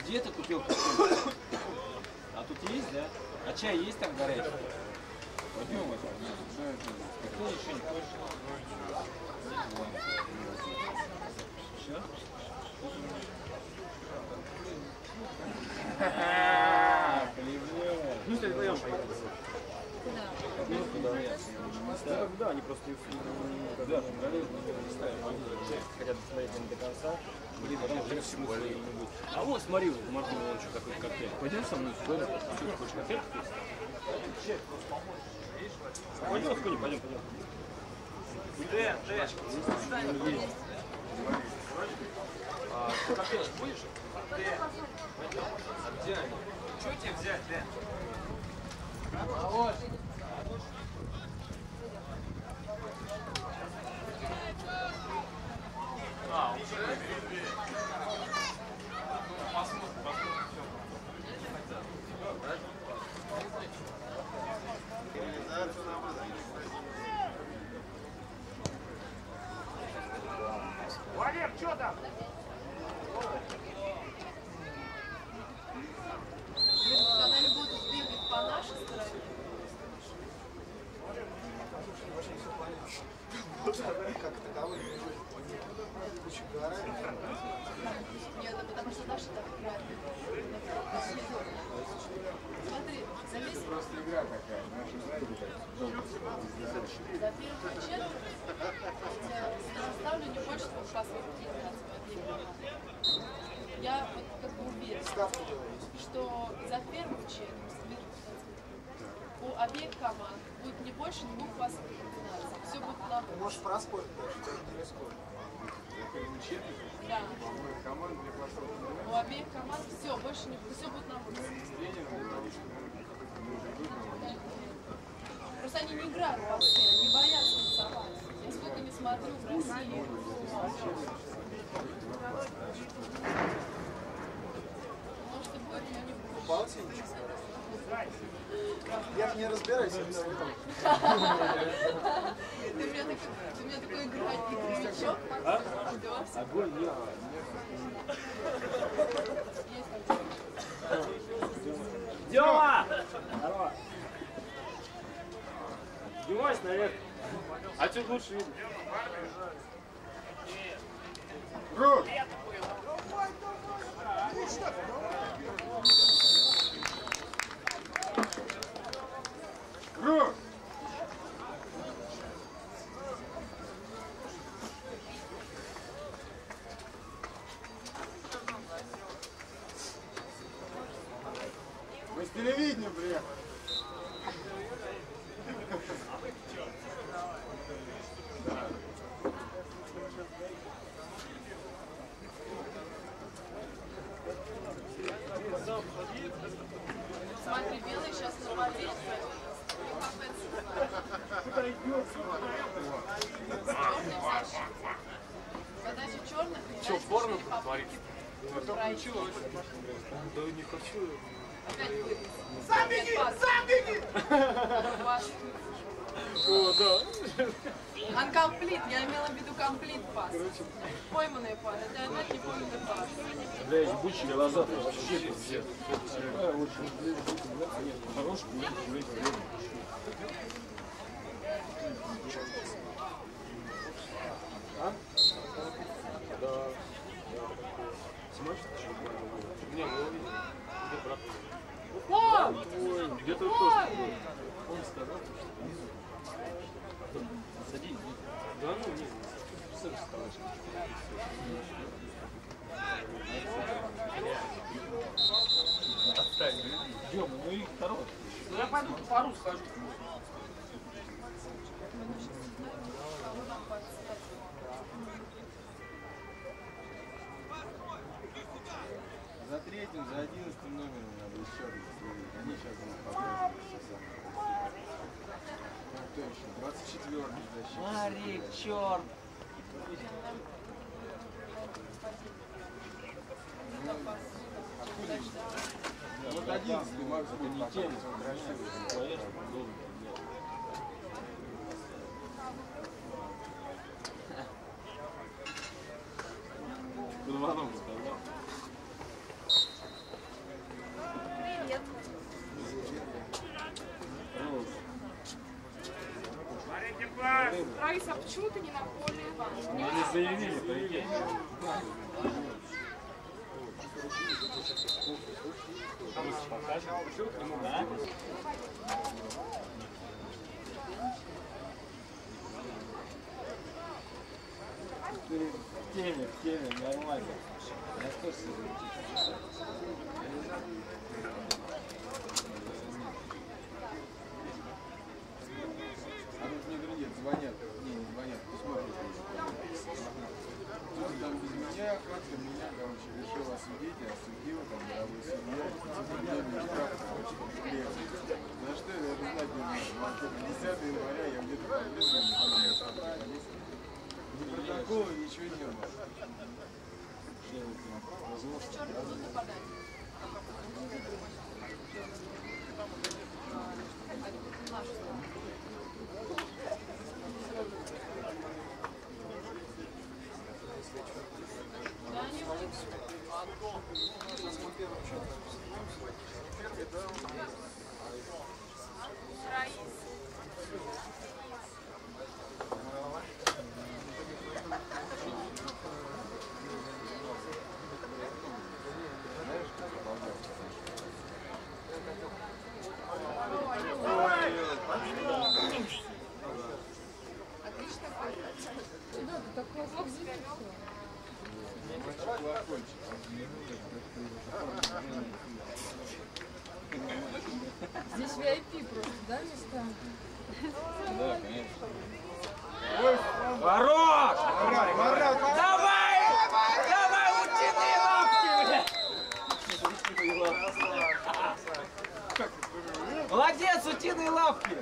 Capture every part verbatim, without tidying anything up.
Где ты купил кофе? А тут есть, да? А чай есть там горячий? Пойдем это. Какой еще не хочешь? Все? Ха-ха! Ну, если вдвоем поехали. Ну, куда? Да, да, они просто да, хотят посмотреть до конца. Блин, вообще всему своему. А вот смотри, можно еще какой-то коктейль. Пойдем со мной сюда. Что ты хочешь, коктейль? Пойдем, Скони, пойдем, пойдем. Дэн, Дэн, встань. А ты коктейль будешь? Дэн, а где они? Что тебе взять, Дэн? Вот. А, уже? Посмотрим, посмотрим. Валер, что там? Канале будут бегать по нашей стороне. Как таковой куча гора. Нет, ну потому что наши так играют. Смотри, за весь... Просто игра такая, наша, знаете, за первую четверть я ставлю не больше двух пасов в девятнадцать. Я вот как бы уверена, что за первую четверть у обеих команд будет не больше двух пасов в девятнадцать. Все будет на... Можешь проспорить даже, даже не рискуй. Да. Команда для посылки. У обеих команд все, больше не все будет на выпуск. Просто они не играют по все, они боятся рисовать. Я сколько не смотрю в России. Может и будет, но не будет. Полтинничек. Я не разбираюсь. Ты у меня такой играть игровичок. Огонь, я. Дема! Здорово! Поднимайся наверх. Отсюда лучше видно. Рук! Рук! Мы с телевидения приехали. Смотри, белый сейчас наводит. Задача черных. Че, порно посмотреть? Включилось. Да не хочу. Опять вылез. Сам беги! Сам беги! О, да. Uncomplete, я имела в виду комплит пас. Пойманный пас, это опять не пойманный пас. Бля, ебучие глаза вообще пиздец. Такая очень хороший, блядь, а? Да. Снимаешь? Не, мы увидели. Где брат? Ой, где-то тоже. Он сказал, что внизу. Садись. Да, ну, нет. Сам вставай. Отстань, идем, ну и второй. Ну я пойду по пару схожу. За третьим, за одиннадцатым номером надо еще раз следить. Они сейчас будут показывать все самое. Кто еще? двадцать четвёртый защитник. Марик, черт! Вот одиннадцатый Макс будет не тянет, он красивый. Куда сказал? почему ты не на поле? Мы не заявили, прикинь. Да? В теме, в теме, нормально. Я тоже себе. А тут мне другие звонят. Не, не звонят, посмотрят. Кто-то там без меня, как-то меня, короче, решил осудить, я осудил, там, мировой судья, пятидневный штраф, короче, лет. За что я даже знать не знаю. десятого января я где-то поблизости, ни протокола, ничего не было. Черный буду подать. Да, они улицу. Отлично. Да, ты так классно взялся. Здесь ви ай пи просто, да, места? Да, конечно. Хорош! Давай! Давай, утиные лапки, блядь! Молодец, утиные лапки!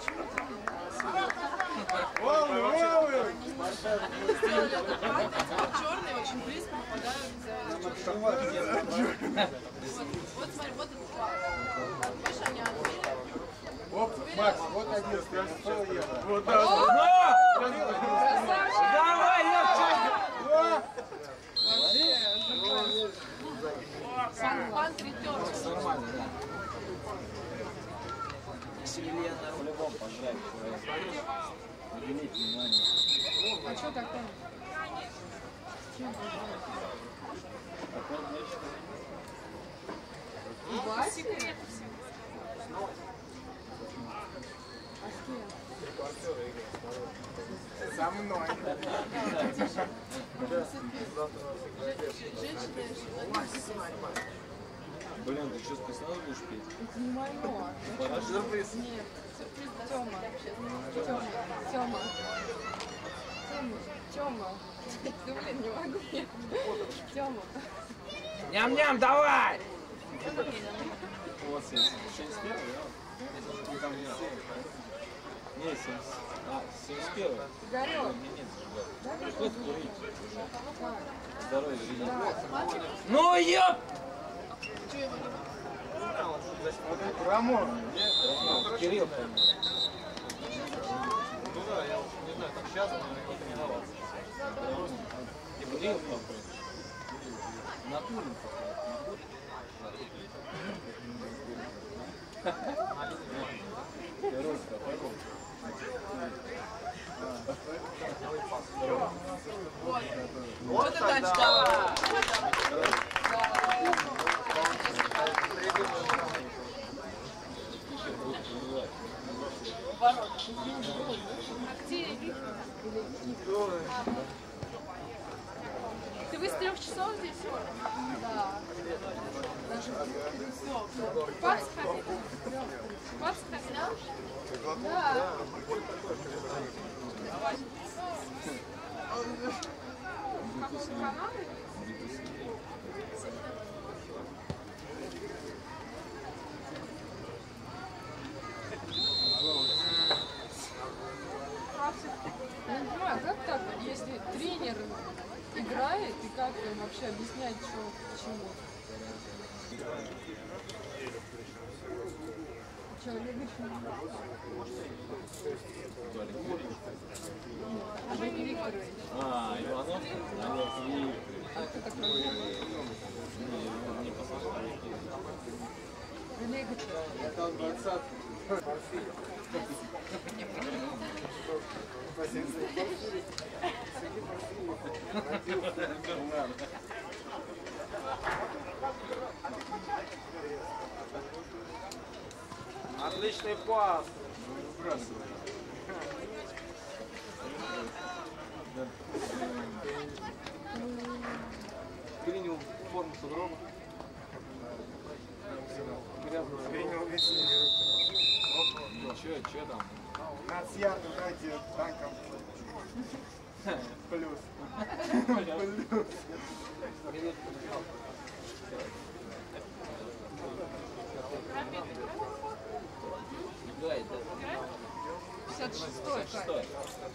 Черные очень близко попадают за... Вот смотри, вот этот флаг. Видишь, они открыли. Оп, Макс, вот один, сто евро. Вот так. Красавчик! Давай, Пан, пан Patriots. нормально, да. Вселенная по-любому поздравить человека. Уделить внимание. А что такое? Чем Такое нечто. секрет. А с кем? со мной. Женщины, Блин, ты что, спасала будешь петь? это не мое. Хорошо. Нет, сюрприз. Тёма. Тёма. Тёма. Тёма. Да блин, не могу. Тёма. Ням-ням, давай! Вот семьдесят первый, да? Не, семьдесят. А, семьдесят первый. Игорёк. Нет, нет, зажигай. Что это курить? Здоровье, жизнь. Ну, ёп! Чё его не Рамон. Кирилл. Ну да, я не знаю, там сейчас, но не тренировался. Кирилл какой? Накурен Вот. Вот это очкова. Ворот. А где Виктор? Ты вы с трех часов здесь? Да. Даже все. Пац ходил? Пац ходил? Да. Какой канал? Я не понимаю, как так, если тренер играет, и как им вообще объяснять, что к чему? Человек Женя Викторович. А, Иванов? Олег Викторович. А кто такой? Не, не послушал. Олег. Я там двадцатку. Отличный пас. Принял форму сугроба. Принял весенний руку. Че, че там? Нацьярду дайте танком. Плюс. Плюс. пятьдесят шестой, Катя.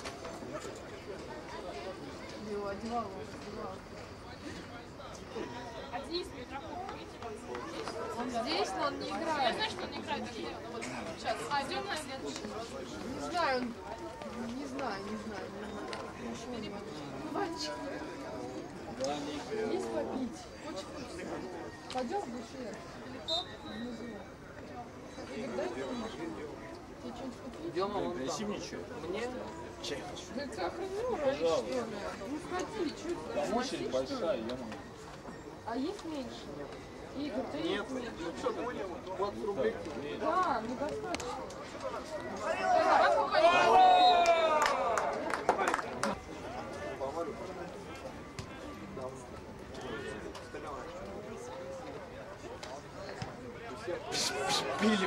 Его одевал, одевал. А Денис Петраков, видите, Он здесь, но он не я играет. знаю, что он не играет, а где? Ну, вот сейчас. А, идем на следующий. Не знаю, он... Не знаю, не знаю, не знаю. Ванчик. Есть попить? Очень вкусно. Пойдем в буфет. Далеко? Внизу. Игорь, дай мне. Тебе что-нибудь купить? Идем, он принеси мне что? Мне? Чай хочу. Да ты охренела, что ли? Ну ходи, что ты? Там очередь большая, я могу. А есть меньше? Игорь, ты Нет, есть меньше? ну что, двадцать рублей. Да, ну достаточно. Пили.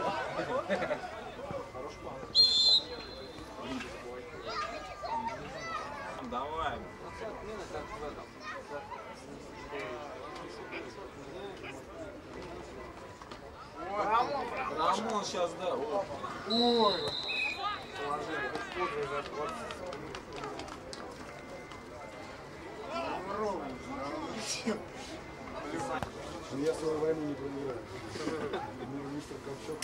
Давай. Рамон сейчас, да. О. Ой! Я свою войну не проиграю. Мистер Ковчук.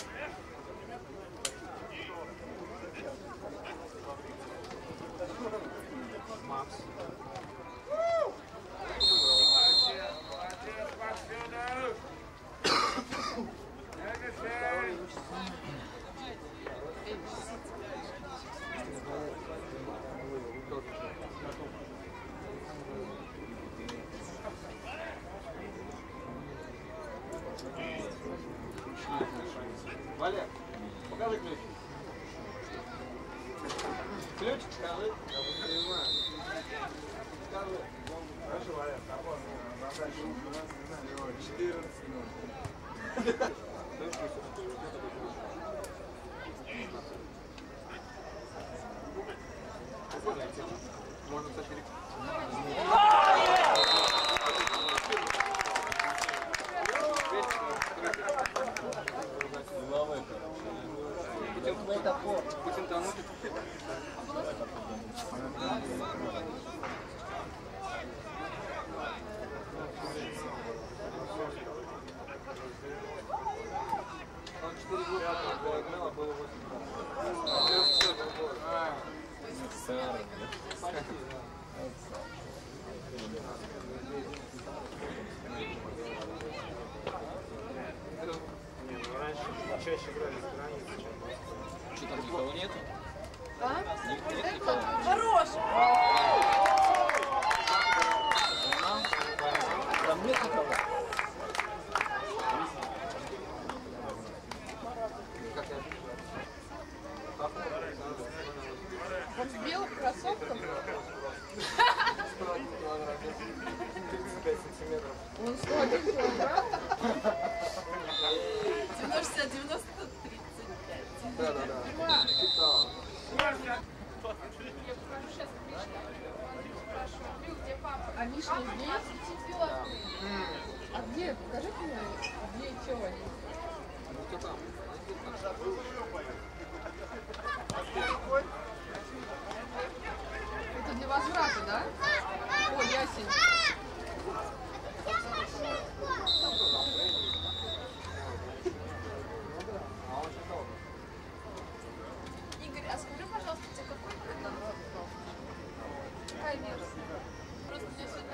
Макс. Валя, покажи ключ. Ключ, скажи. Скажи. Хорошо, Валя, четырнадцать ноль. Можно, кстати, Путин тонут. Он четыре года играл, а было восемь. Чаще играли с границы, чем Что там, никого нету? А? Нет, нет никого. Хорош! Там нет никого. Он в белых кроссовках? тридцать пять сантиметров. Он сто один килограмм? девяносто, девяносто, тридцать пять. Да, да, да. Я покажу сейчас Мишка. Спрашиваю, Люк, где папа? А Миша здесь? А где? Покажи мне, где и что они? Ну кто там? Это для возврата, да? О, ясень. Игорь, а скажи, пожалуйста, тебе какой код? Какая версия? Просто мне сегодня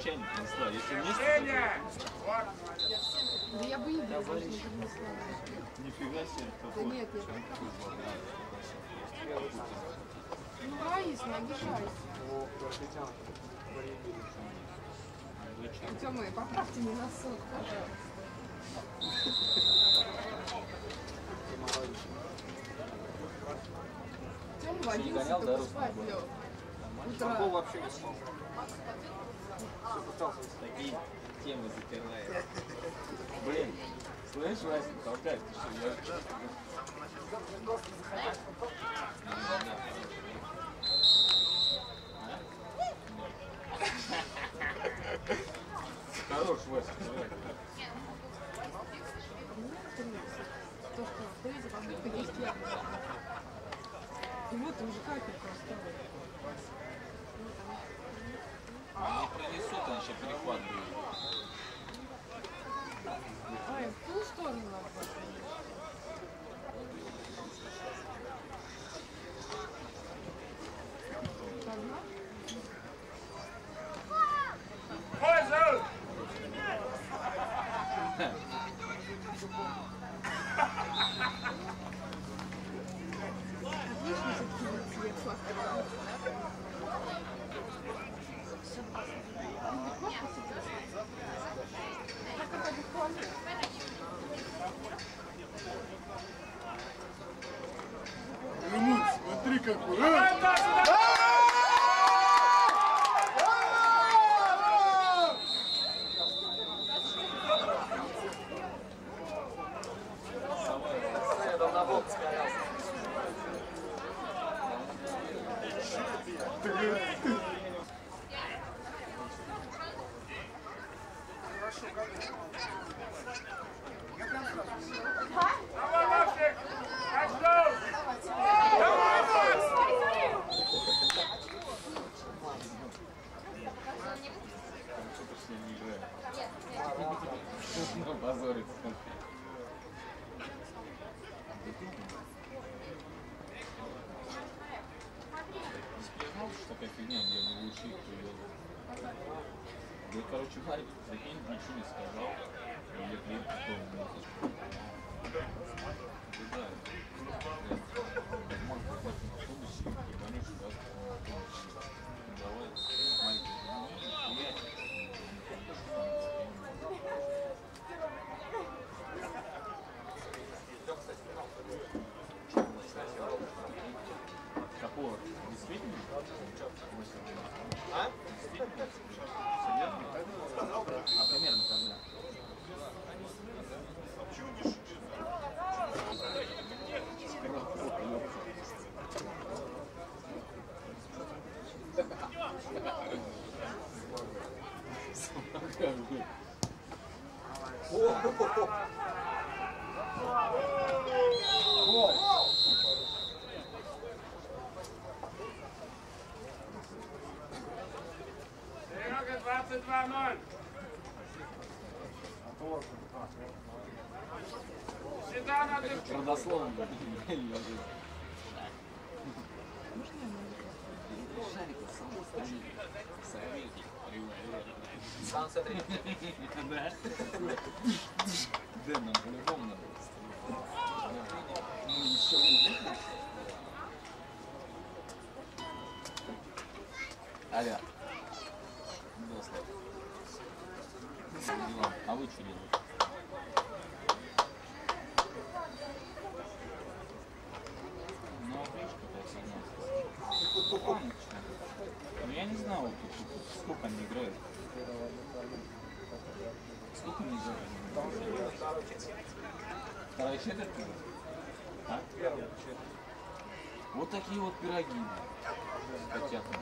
чайник несла. Если вместе... Да я бы не дала. Нифига себе. Да нет, нет. Ну, Раис, не обижайся. Тёма, поправьте мне носок, пожалуйста. Тёма в одиннадцать только спать лёг. Утро. Вообще не спал. Такие темы затирает. Блин, слышь, Вася, толкай, ты что, я... Хорош, Вася, давай. То, что третья попытка есть я. И вот уже капелька осталась. Они пронесут, они сейчас перехват будет. Ай, в ту сторону надо посмотреть. Отлично все-таки цвет сладкого. Румын, смотри какой. Позорится. Такая фигня, где мы лучи привезли. Да, короче, Харик, прикинь, ничего не сказал. И я клиент потом не сказал. Да, можно попасть на автобусе и понять, что давай маленький я. Какого? Действительно? А? Действительно? Серьезно? А примерно когда? двадцать два ноль. Сюда надо. Родословно. Сам смотри. Да? Да, нам по-любому надо. Ну еще увидишь. Алло. А вы что делаете? Ну, видишь, какая фигня. Ну, я не знал, вот, сколько они играют. Сколько они играют? Вторая четверть? А? Вот такие вот пироги. Котята.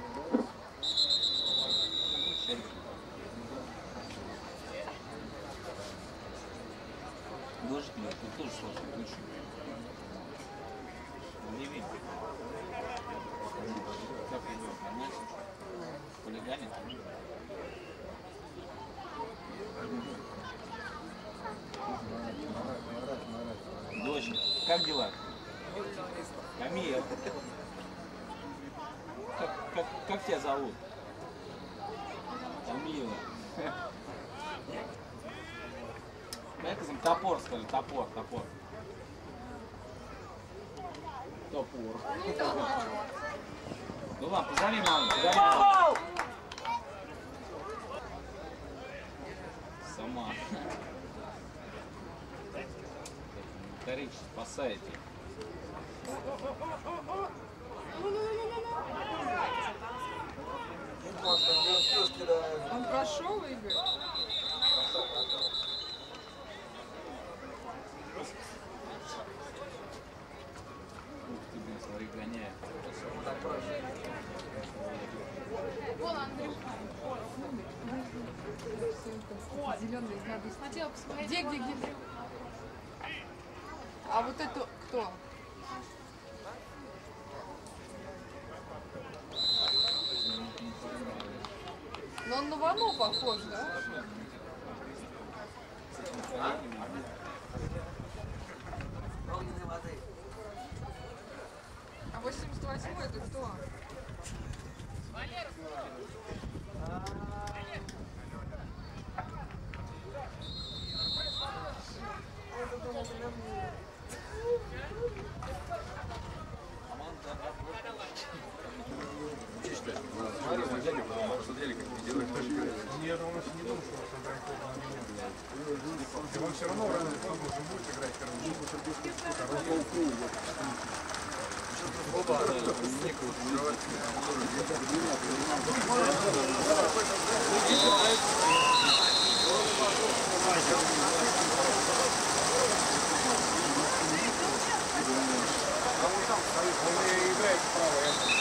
Дождик нет, тут тоже сложно включить. Не видно. Как идет, понимаете? Хулиганит. Дочь, как дела? Камия. Как, как, как тебя зовут? Камила. Дай кızım топор, скажи, топор, топор. Топор. Ну ладно, позови маму, позови маму. Сама. Тарич, спасайте. Он прошел, Игорь? Ух ты, блин, смотри, гоняет. Вон Андрюш. Зеленый надо. Хотела посмотреть. Где, где, где? А вот это кто? Но он на Вану похож, да? А восемьдесят восьмой это кто? Нет, он еще не думал, что он собирает полный. И он все равно рано или поздно уже будет играть, он и играет справа.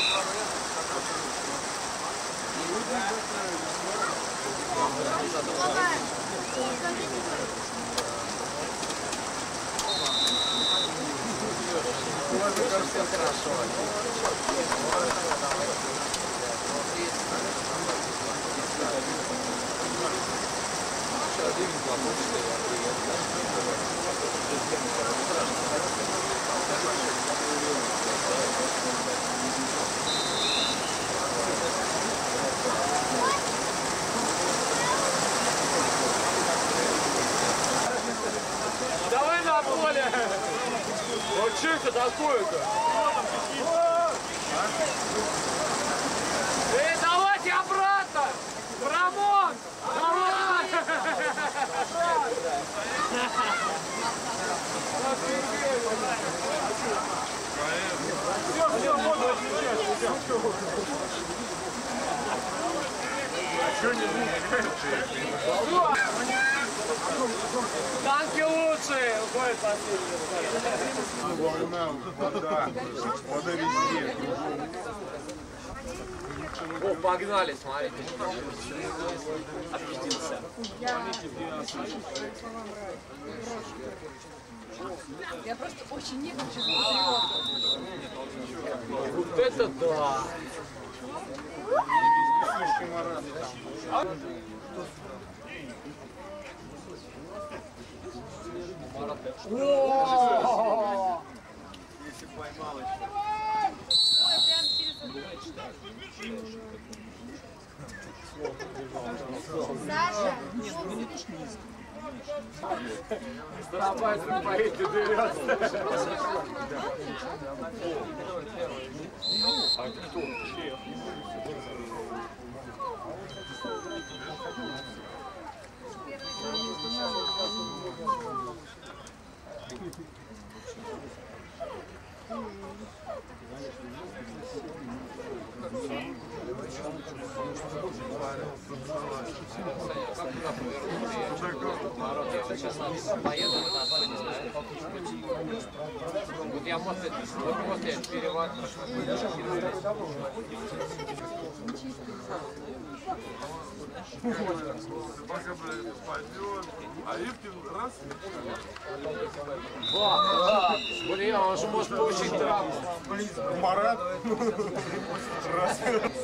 Давай на поле! Вот что это такое-то? Эй, давайте обратно! Рамон! Давай! Все, все, можно отвечать. А что не нужно? Танки лучшие! Уходит последний. Волна, вода, вода везде. О, погнали, смотрите. Опустился. Я просто очень не хочу патриотов. Вот это да! Если поймал еще. Ой, прям через Саша! Старобайцы поедет и дерется. А кто? Сейчас поеду, не знаю. Вот я после, после перевода. Пока пойдет, а Ивкин раз. Блин, он же может получить травму. Марат. Раз.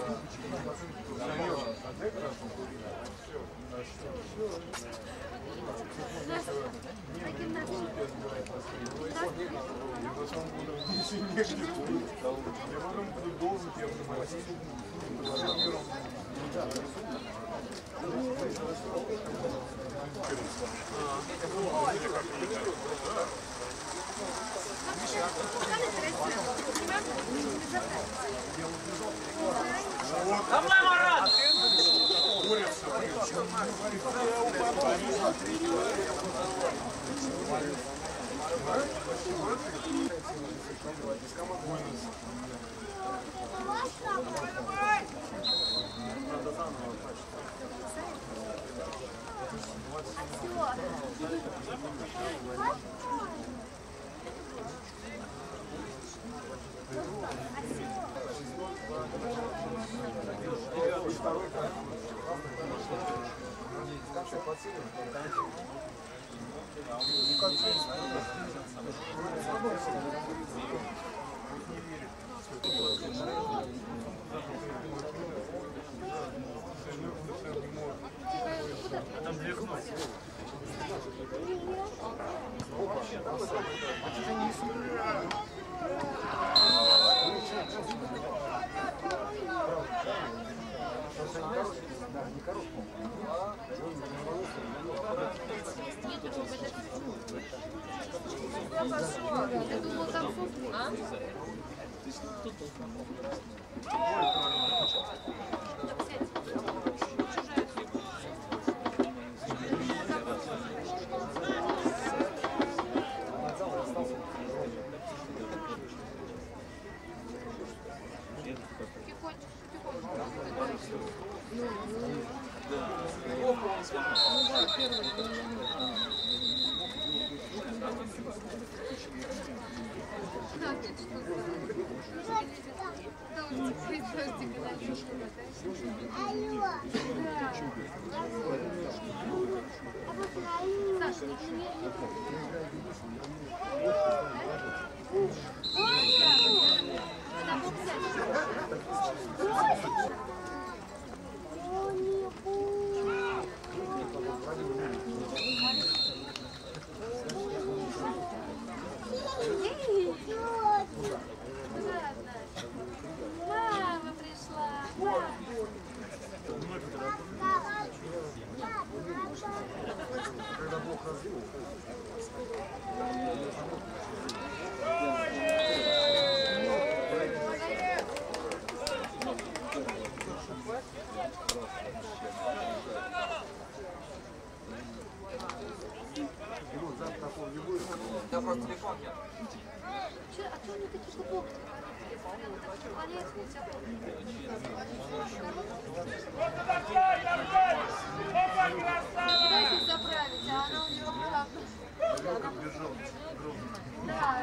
Если негде, я потом буду должен тебе Давай, Марат! Мама пришла. Я просто телефон нет. Че, а что они такие, что плохо? Полезные, все Пытайтесь заправить, а она у него правда. Да.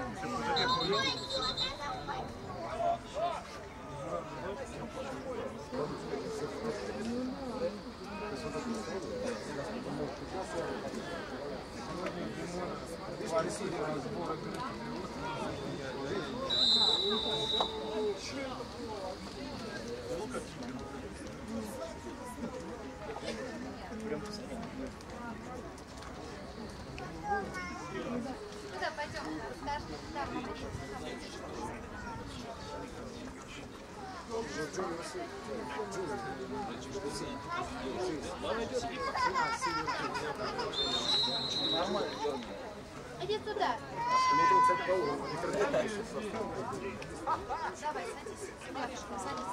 Куда пойдем? Скажем, там. Иди туда. Давай, садись. Девушка, садись.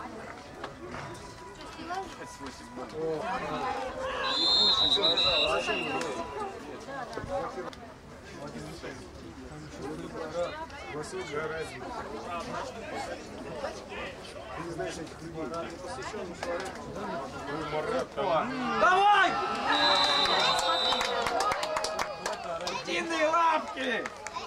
Василий Гаразин. Ты не знаешь этих людей. Давай! Длинные лапки!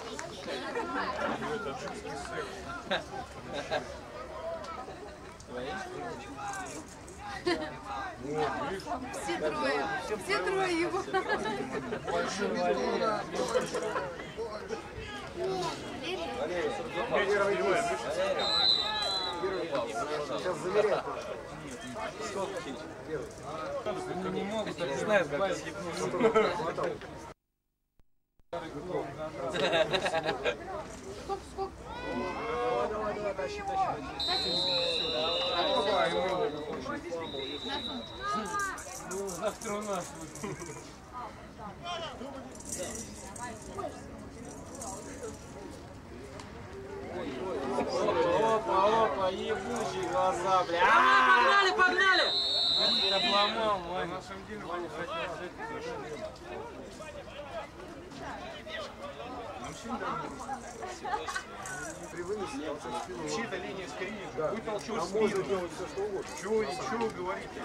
Все трое. Все трое его. Сейчас замеряем. Не могут, не знаю, как Сколько, сколько? Давай, давай, давай, тащи, тащи. На Ну, завтра у нас. Опа, опа, ебучие глаза, бля. Погнали, погнали! Это обломал, Ваня. На самом деле, Ваня хотел взять приглашение. Нам всем чьи-то линия скрининга, вы толчок в спину. Чего, чего вы говорите?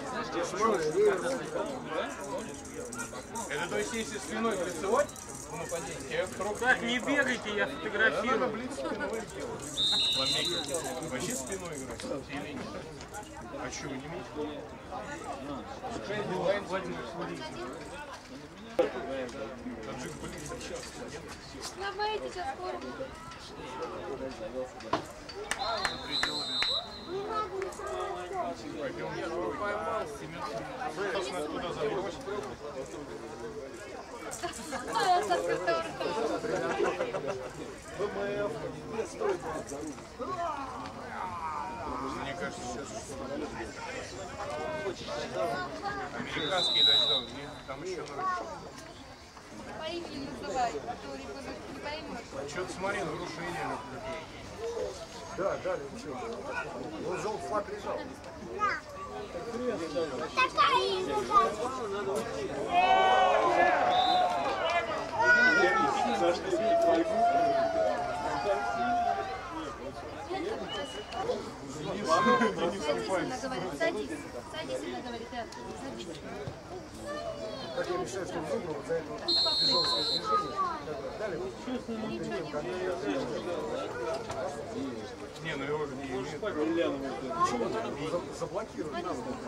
Это то есть, если спиной прицелать, Так, не бегайте, я фотографирую. надо блиц спиной делать. Вообще спиной играть или нет? А что, вы не видите? Таджик блиц сейчас. Сломаете сейчас форму. Пойдем. Сейчас нас туда забросит. Мне кажется, сейчас американские дождем, там еще нарушено. По имени не называй, а то ребенок не поймет. Что-то смотри, нарушение. Да, да, ничего. Он желтый флаг лежал. Садись, садись, она говорит, да, садись. Как я мечтаю, что он выиграл за это тяжелое движение. Не, ну его же не имеет. Почему он заблокирован?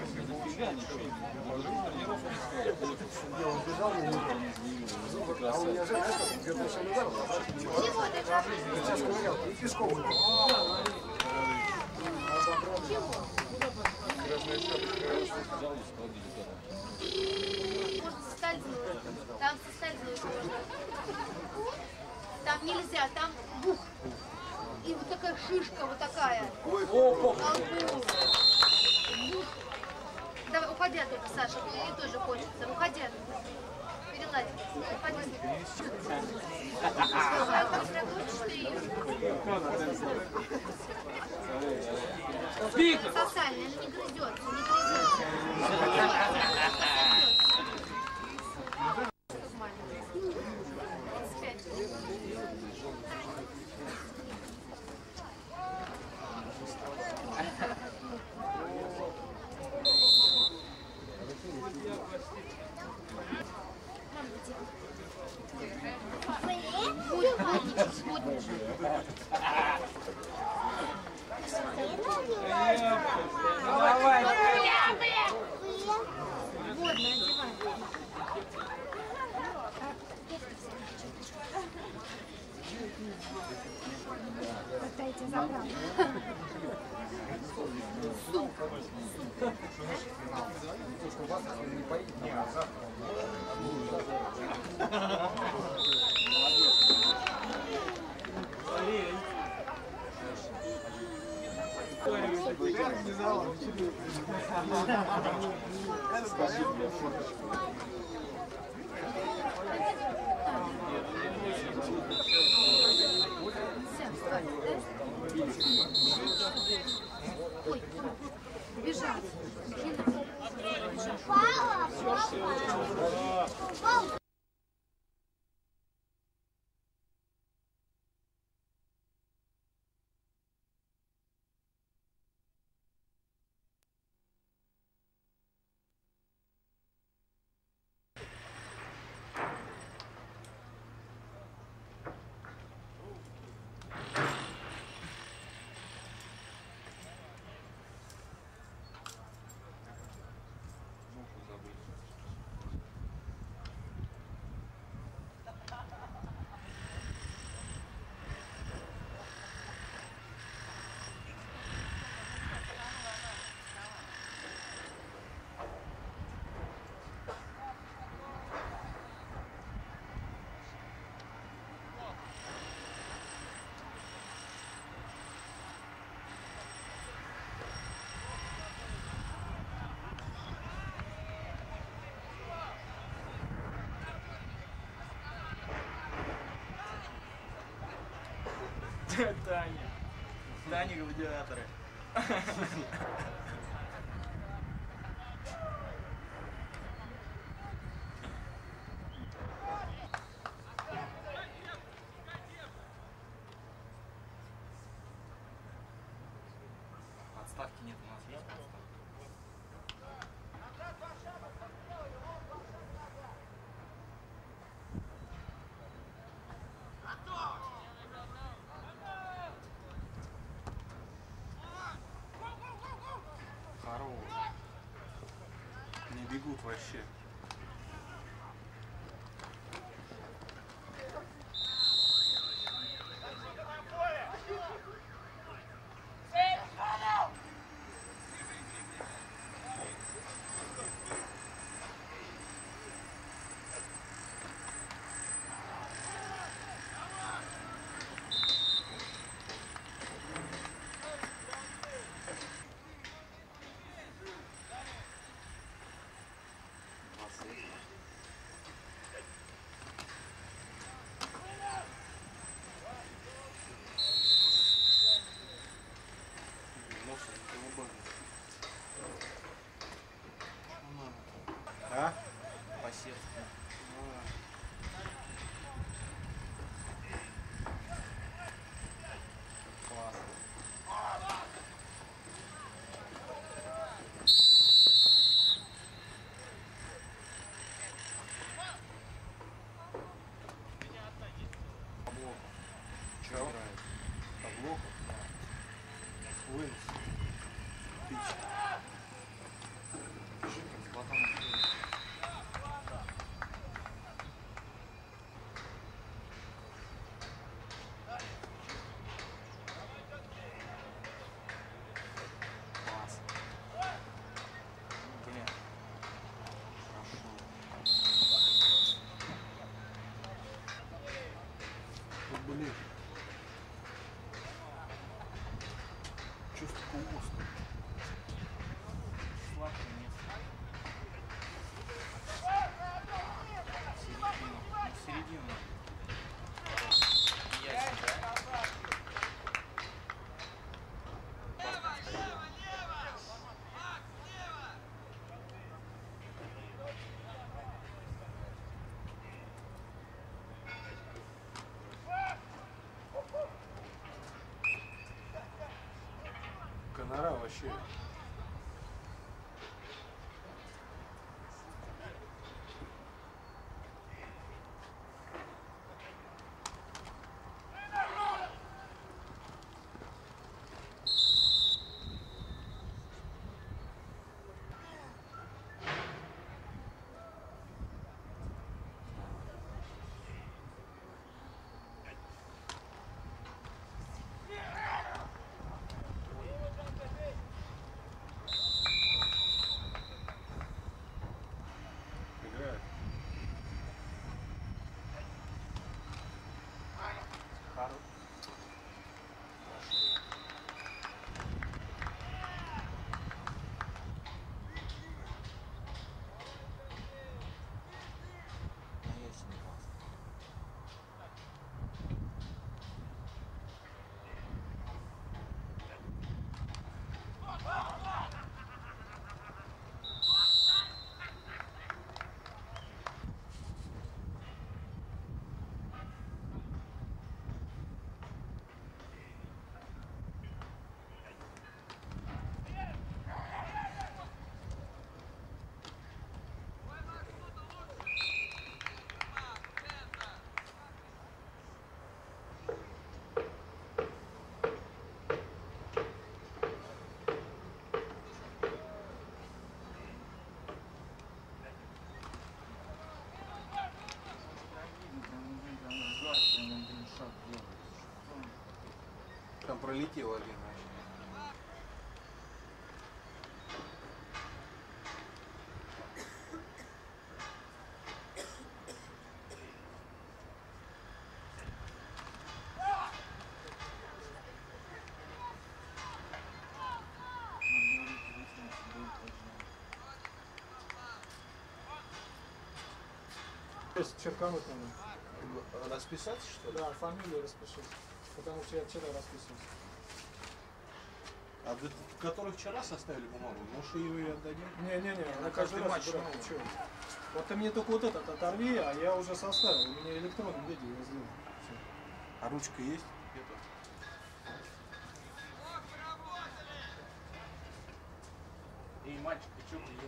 Я он бежал, а у меня же где-то еще удар. Сейчас ковырял, и пешком выиграл. Можно соскальзывать. Там соскальзывать можно. Там нельзя, там бух. И вот такая шишка, вот такая. Бух. Давай, уходи оттуда, Саша. Ей тоже хочется. Уходи оттуда. Переладь. Уходи. Сосальная, она не грызется, не грызется. Давай. Хватайте за правду. Ой, бежать. Таня. Таня гладиаторы. Отставки нет, у нас есть подставки. Хорош. Не бегут вообще. А? Посет. Класс. По блоку. Че играет? По блоку? Вынос. Пич. С ботаном. Класс. Блин. Блин. Чувство вкусно. Сладкий нет. Середину. Ну, середину. Ясно, да? Конора вообще. Играет. Хорош. Наезд класс. Там пролетел один. Черкануть надо. Расписаться, что ли? Да, фамилию распишись. Потому что я вчера расписывался. А вы которых вчера составили бумагу, может ее и отдадим? Не-не-не, на на каждый каждый раз матч брать, ты чё? Вот ты мне только вот этот оторви, а я уже составил. У меня электронном виде я сделал. Всё. А ручка есть? Где-то? Эй, мальчик, ты что приехал?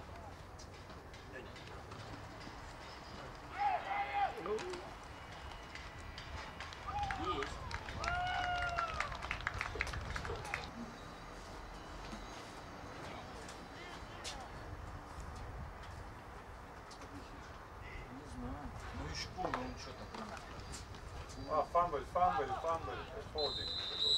Есть. Не знаю. Ну и школа, он что там? А, фамбл, фамбл, фамбл, холдинг.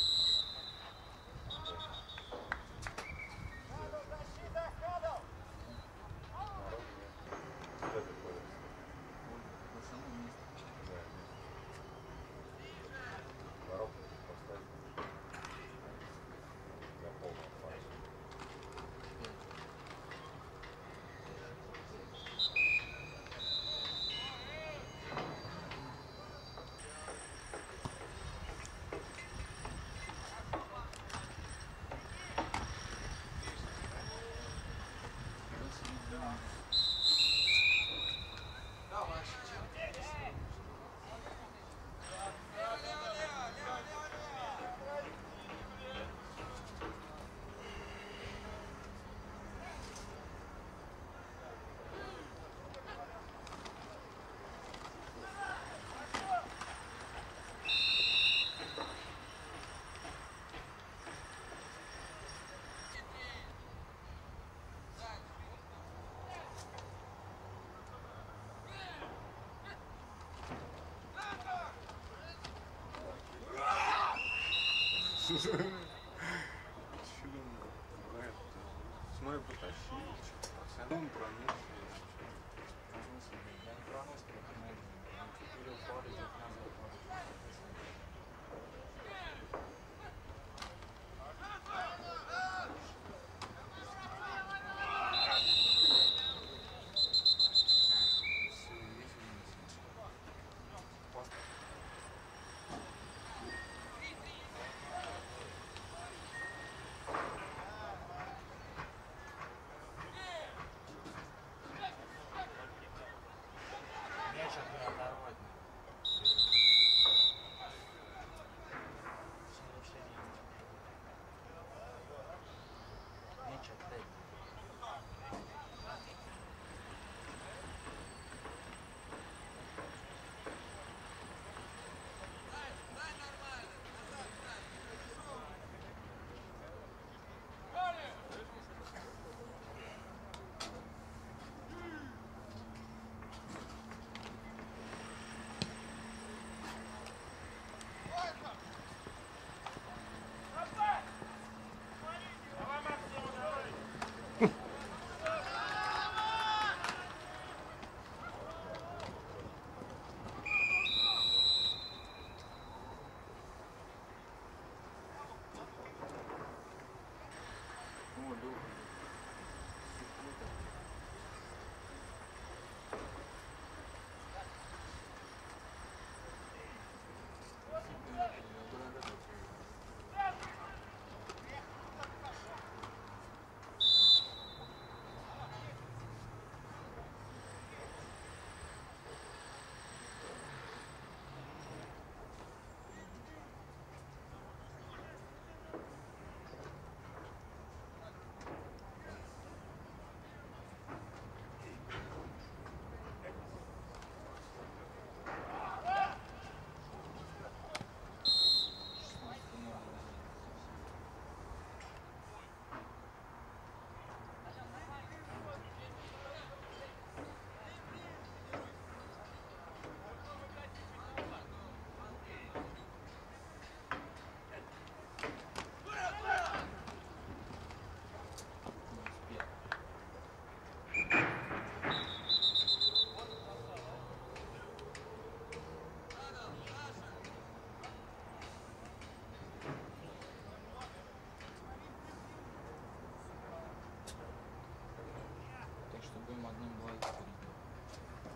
Смотри, потащили, что-то. Он пронес.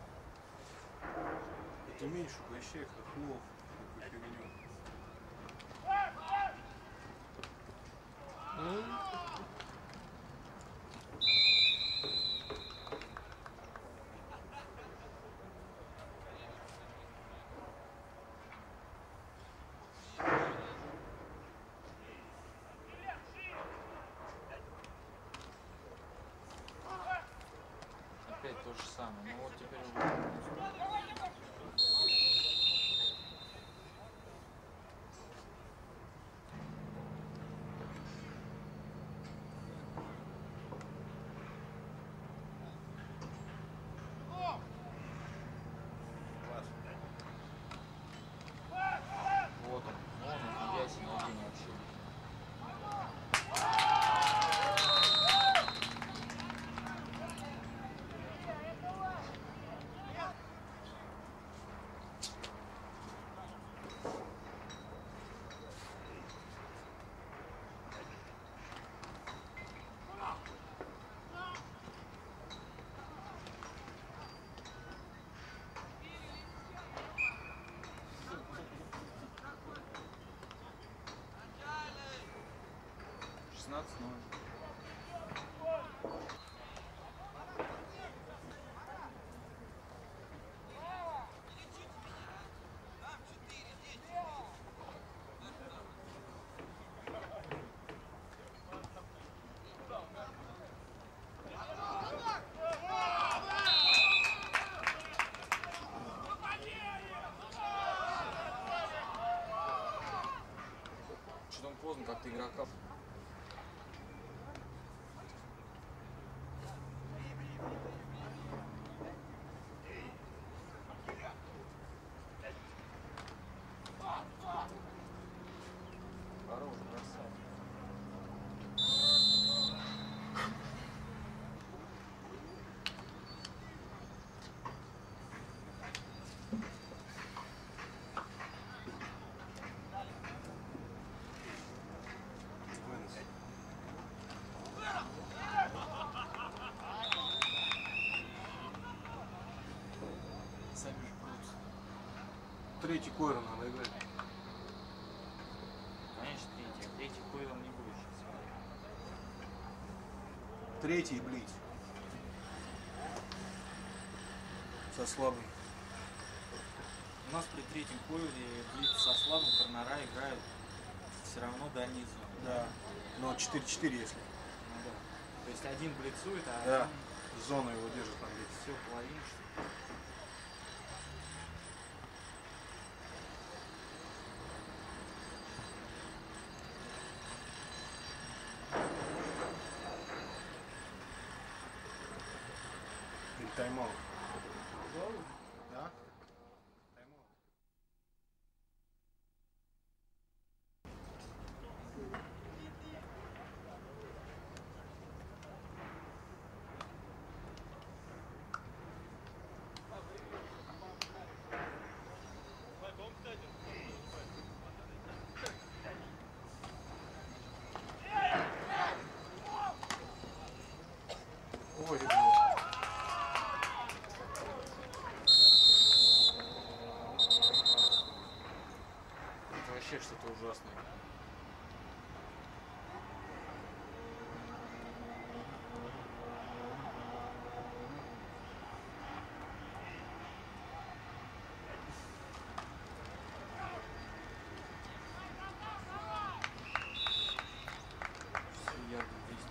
Ты меньше угощай хохлов, такую фигню. то же самое. Ну вот теперь уже... Вот он, вон он, ясен один вообще. шестнадцать ноль. Что там поздно, как-то игроков. Хорош, красавец. Сами же прутся. Третий койрон надо играть. Конечно, третий. А третий койрон не будет сейчас. Третий блиц. Со слабым. У нас при третьем койле блиц со слабым корнера играют все равно до низу. Да. Но четыре-четыре если. Ну да. То есть один блицует, а Да. один Зона его держит на блиц. все половину, что ли. Или тайм-аут. Да? Тайм-аут. Ой, блин. Это вообще что-то ужасное. Все ярко здесь.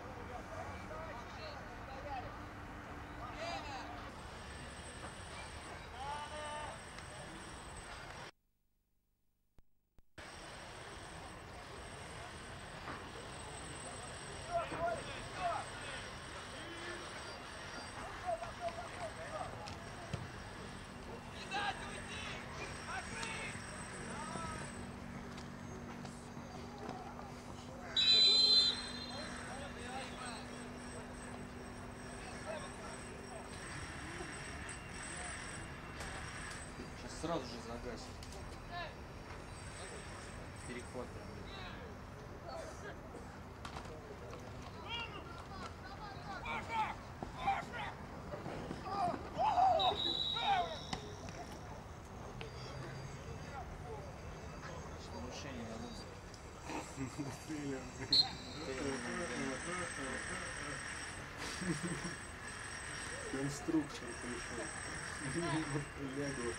Сейчас сразу же загасит. Перехват. Нарушение дадут. Конструктор пришел. Лего.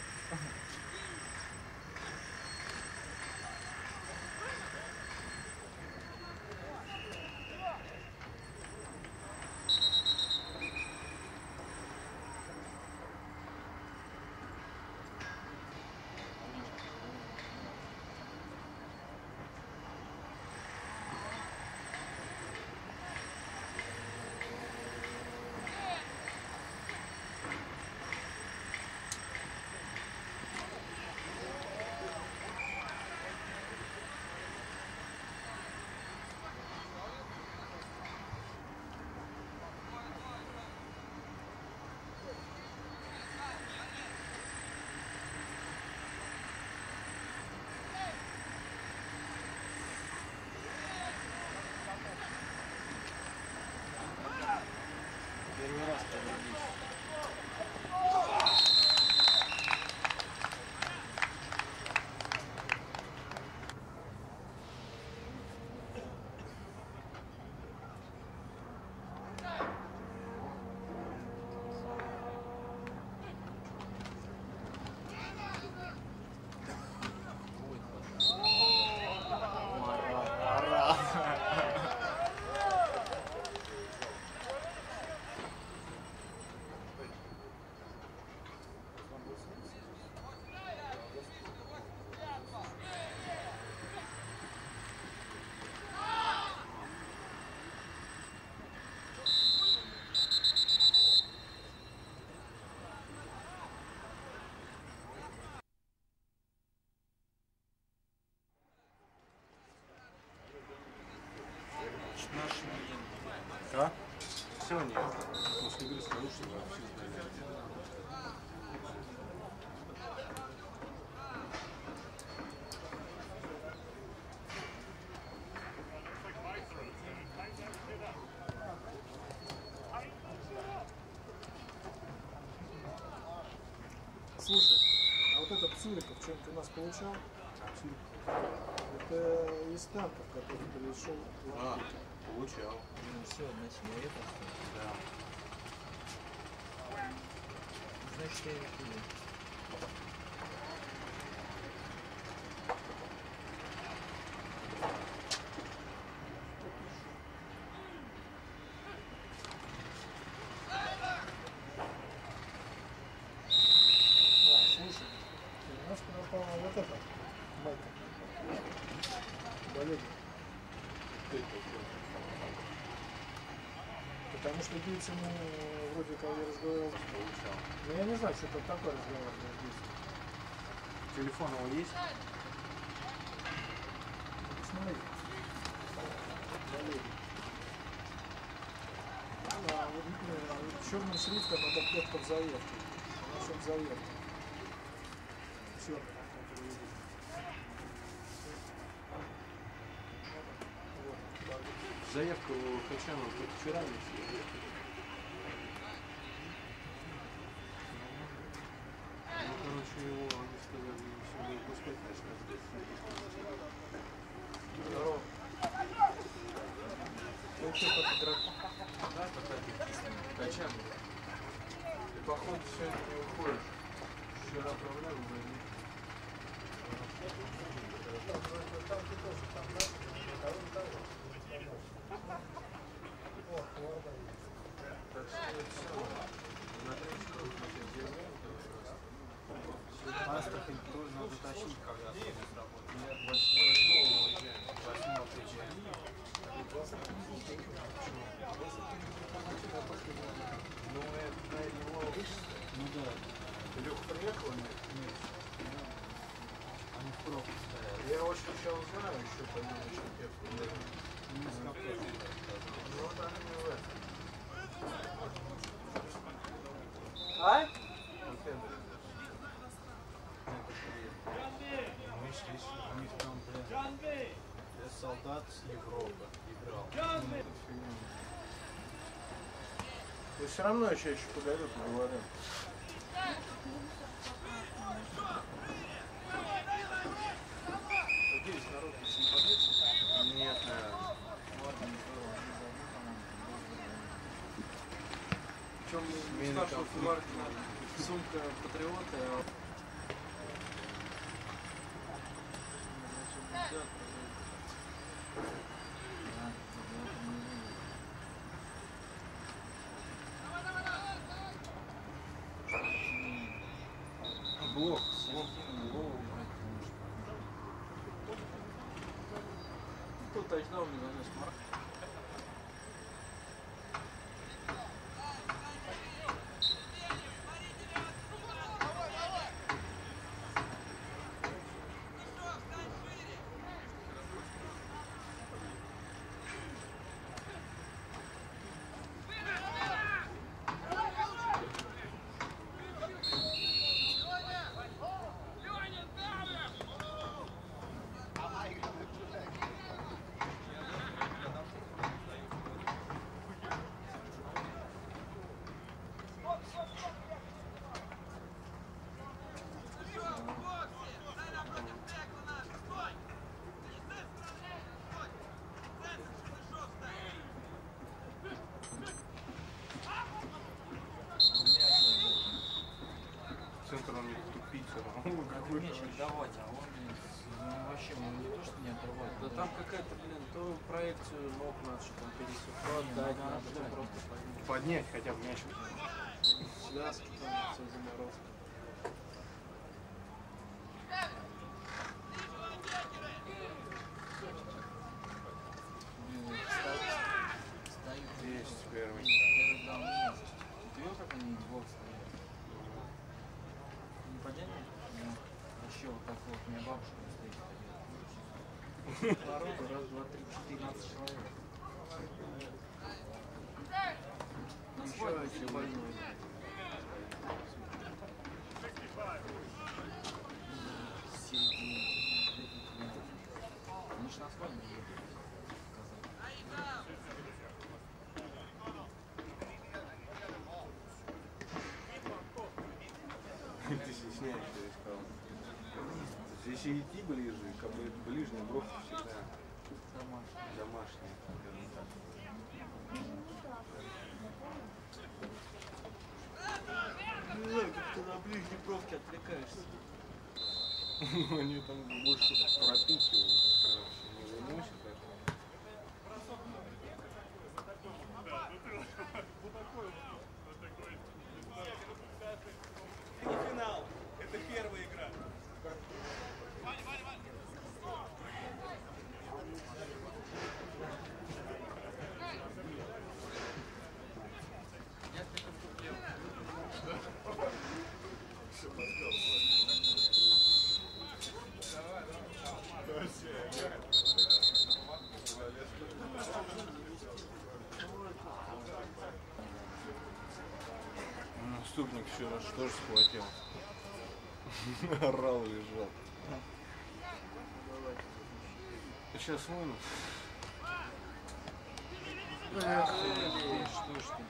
А? Сегодня после игры скажу, что вообще сдали. Слушай, а вот этот Цуриков что-нибудь у нас получал? Это из танков, который пришел. А, получал. Ну все, значит, я это. Да. Значит, я это буду. Вот это, майка. Болезнь. Потому что Гейц ему вроде как я разговаривал. Получал. Но я не знаю, что это такое разговор был Гейц. Телефон его есть? Посмотри. Болезнь. А, вот, вот черным шрифтом это кнопка в заявке. Она все в заявке. Все. Заявку Хачану только вчера внесли. Ну, короче, его, они сказали, все не пускать, конечно. Здорово. Ну что, фотография? Да, фотография. Качан. Ты, походу, сегодня не уходишь. Вчера проблемы были. Так что это все. На третий круг мы сейчас делаем. Астрахань тоже надо тащить, когда будет работать. восьмого уезжаем. восьмого приезжаем. Ну, это на его... Ну да. Леха приехал? Нет. Нет. Они в пробку стояли. Я очень сейчас узнаю еще по нему шапетку. Не знаю. Ну вот они не в этом. А? Вот это. Это приехал. Мы шли, у них там, блин, солдат с Европы играл. Ну, это фигня. Но все равно еще еще подойдут, поговорим. Надеюсь, народ не симпатичный? Нет, наверное. Причем старшего Филаркина сумка Патриота. Блок. Кто тачдаун не занес, Марк? отдавать, а он, блин, ну, вообще, ну, не то, что не отрывать. Да там какая-то, блин, то проекцию ног надо, что там пересухать, дать надо, что просто поднять. Поднять хотя бы мяч. Связки там, все заморозки. Есть первый. Первый дал мне. Ты видел, как они в бок стоят? Не подняли? Нет. Вообще вот так вот, у меня бабушка стоит. Ворота, раз, два, три, четырнадцать человек. Еще эти больной. С середины. Они ж на свадьбе едут. Ты стесняешься, я сказал. Здесь и идти ближе, как бы ближний бросок всегда домашний. Не знаю, как ты на ближней бровке отвлекаешься. Они там больше пропихивают, короче, не выносят это. Финал. Это первая игра. Наступник вчера что ж схватил? Орал, лежал. Сейчас выну. Эх, что ж ты?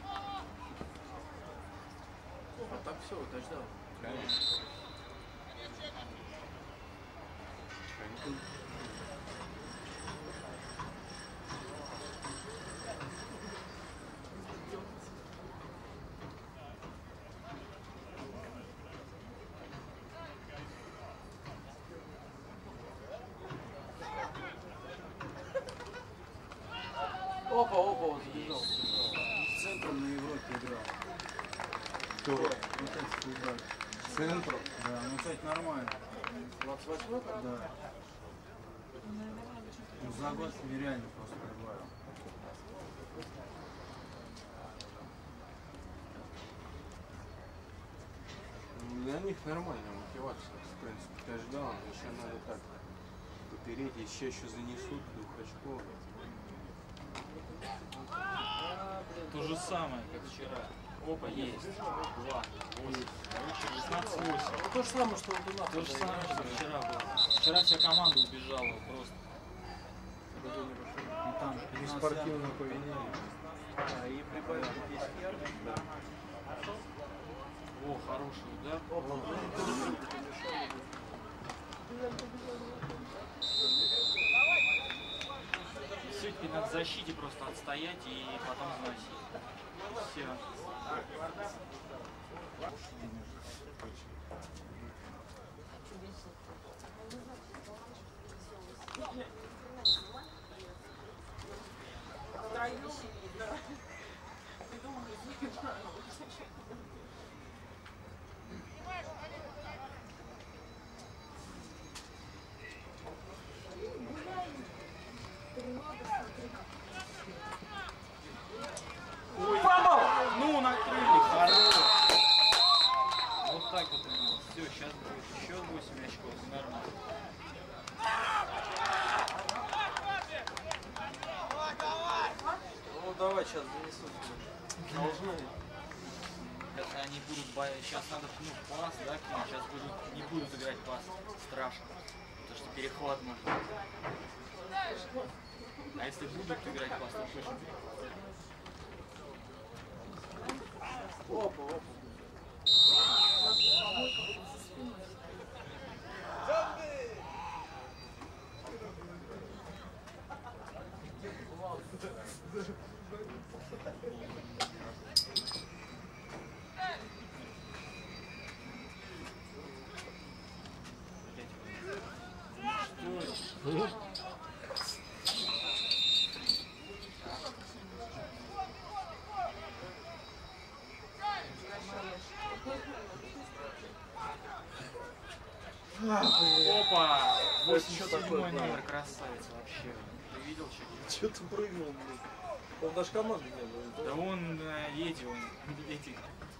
А так все, дождал. Конечно. Опа, опа, он забежал. С центром на Европе играл. Кто? Вот этот футболь. Центр? Да, ну, кстати, нормально. двадцать восьмой? Да. Ну, за год нереально просто прибавил. Для них нормальная мотивация, в принципе, тачдаун. Еще надо так попереть, еще еще занесут двух очков. То же самое, как вчера. Опа, есть. Два. Восемь. Короче, шестнадцать восемь. Ну, то же самое, что у нас. То же самое, что вчера было. Вчера вся команда убежала просто. И там Неспортивное поведение. А, и прибавили десять ярдов. Да. О, хороший удар. Все-таки надо в защите просто отстоять и потом заносить. Все. Фамбл! Ну, накрыли, хорош. Вот так вот и надо. Все, сейчас будет еще восемь очков. Нормально. Ну, давай, сейчас занесут. Должны. Сейчас они будут бояться. Сейчас надо, ну, пас, да, кинуть. Сейчас будут, не будут играть пас. Страшно. Потому что перехват может быть. А если будут играть пас, то точно. Опа, опа. это что такое? Седьмой номер, красавец вообще. Ты видел, что? Че ты прыгнул, блин? Он даже команды не было. Да он на Еде, он эти.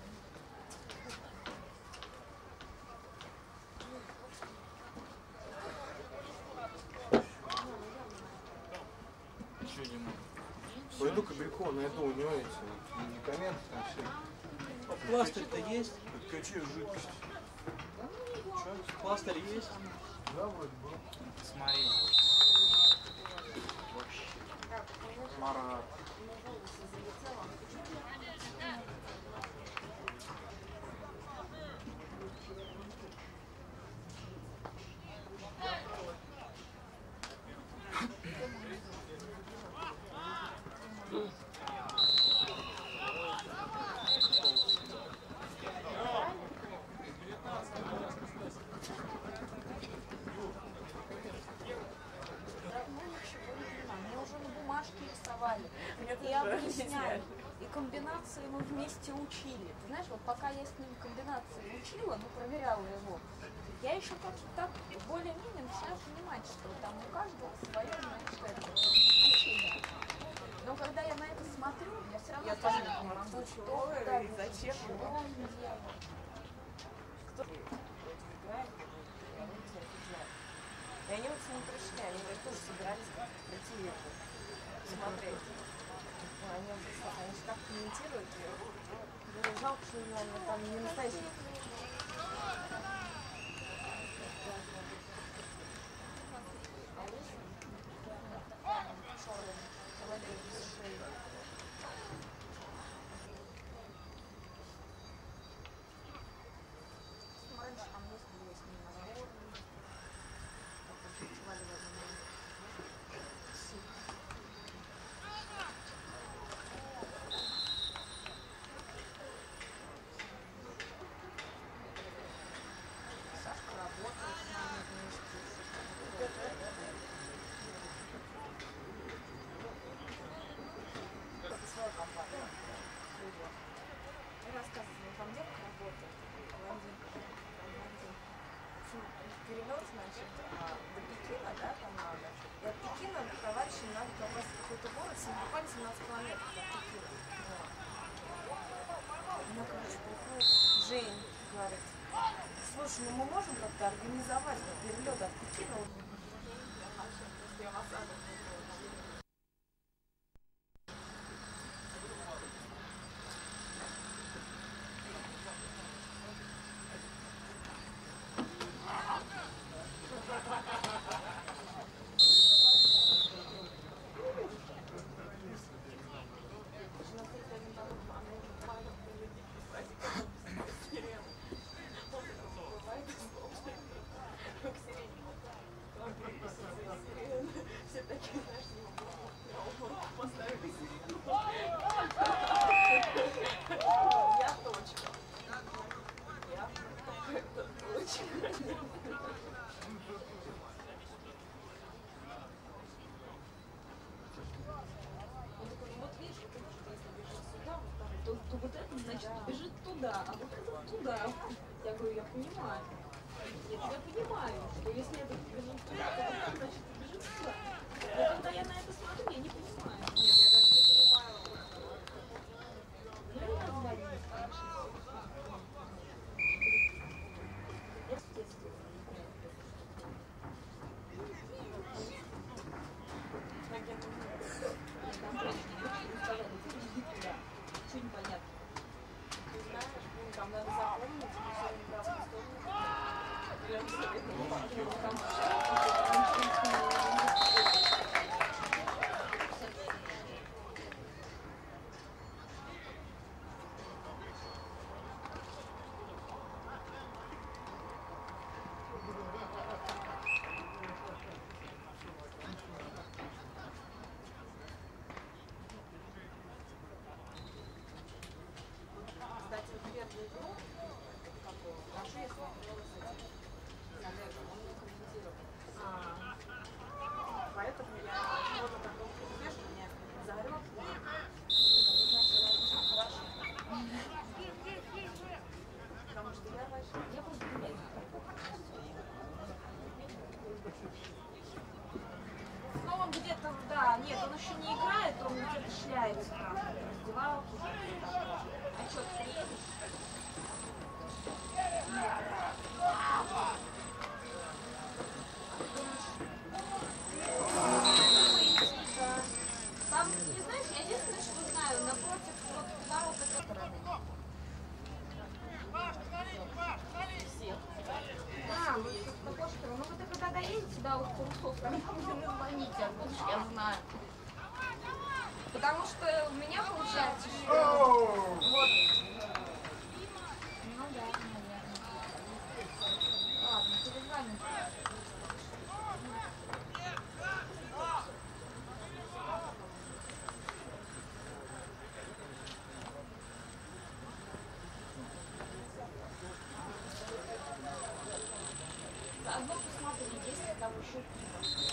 Че, Дима? Пойду к Игорьку, найду у него эти медикаменты там все. Пластырь-то есть? Откачаю жидкость. Че? Пластырь есть? Да, вроде бы. Смотри. Вообще. Марат. И объясняли. И комбинации мы вместе учили. Ты знаешь, вот пока я с ним комбинации учила, ну, проверяла его, я еще как-то так более-менее начинаю понимать, что там у каждого свое, значит, это значение. Но когда я на это смотрю, я все равно понимаю, что что, как, зачем, что он делает. Кто играет, и они вот с ним пришли, они говорят, тоже собирались прийти это, смотреть. Они, они же так комментируют. Говорю, жалко, что, наверное, там не настоящий. Раньше там несколько с ним на сборы. Танцевали в одном. Рассказывала, там девка работает, блондинка, блондинка. Перелет, значит, до Пекина, да, там надо. И от Пекина товарищам надо попасть в какой-то город, буквально семнадцать километров от Пекина. Вот. Она, короче, приходит, Жень, говорит, слушай, ну мы можем как-то организовать перелет от Пекина? То вот это, значит, бежит туда, а вот это туда. Я говорю, я понимаю. Нет, я понимаю, что если это бежит туда, то вот это, значит, бежит туда. Но когда я на это смотрю, я не понимаю. Нет, я даже не понимаю. Ну, я разворилась, конечно. Естественно. Ничего не понятно. Ты знаешь, там надо запомнить, что вычисляется там, раздевалки, а что, ты приедешь? Там, не знаешь, я единственное, что знаю, напротив вот туда вот этой стороны. Всех. Да, мы тут на Кошкина. Ну вы когда доедете до Курсов, там будем звонить, откуда ж я знаю. Потому что у меня получается, что вот. Ну да, наверное. Ладно, перезвоню. Заодно посмотри, есть ли там еще пиво.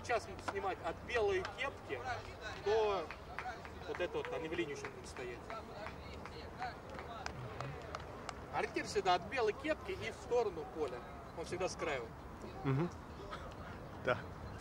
сейчас снимать от белой кепки до вот это вот, они в линию еще будут стоять. Ориентир всегда от белой кепки и в сторону поля. Он всегда с краю. Угу. Да.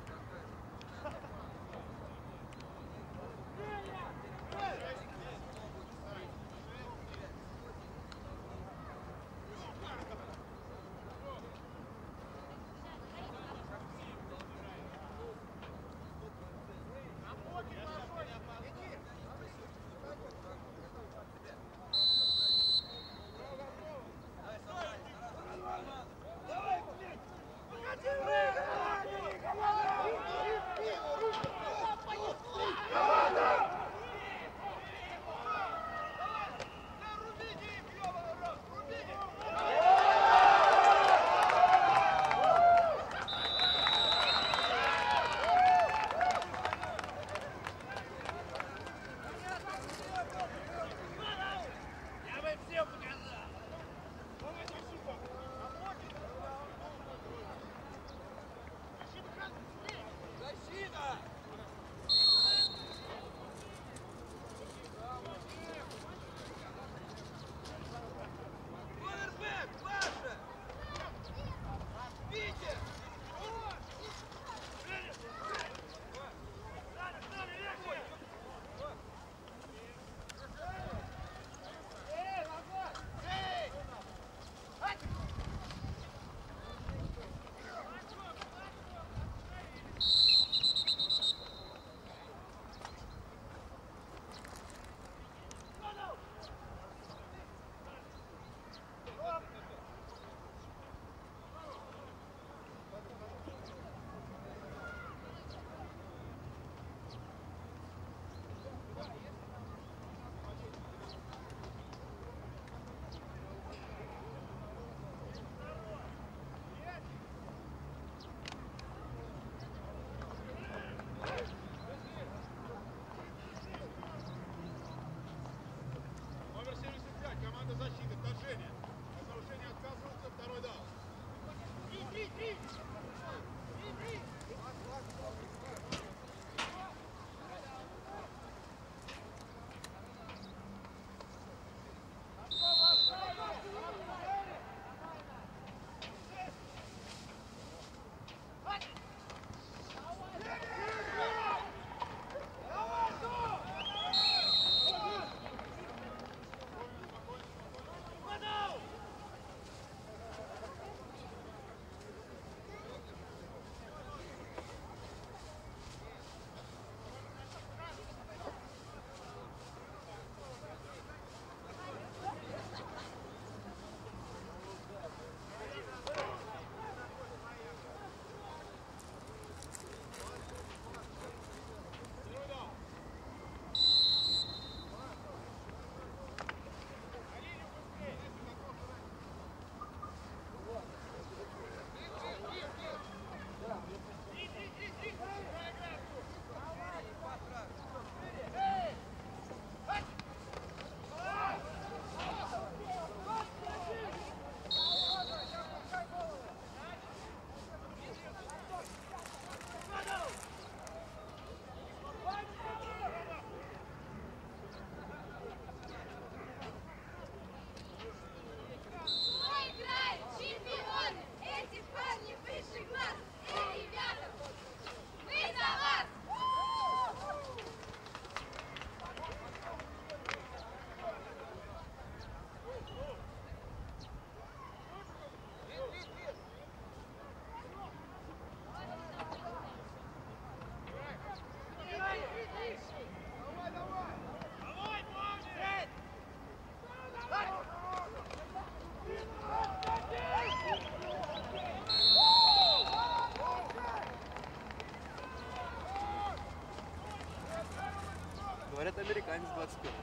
Говорят, американец двадцать пять.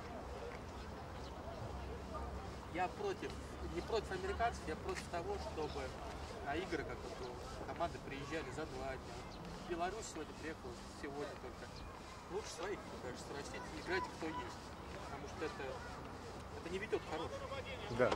Я против, не против американцев, я против того, чтобы на игры, как вот команды приезжали за два дня. Беларусь сегодня приехала, сегодня только. Лучше своих, мне кажется, растить и играть кто есть. Потому что это, это не ведет к хорошему. Да.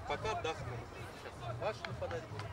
Пока отдохну. Сейчас ваш нападать будет.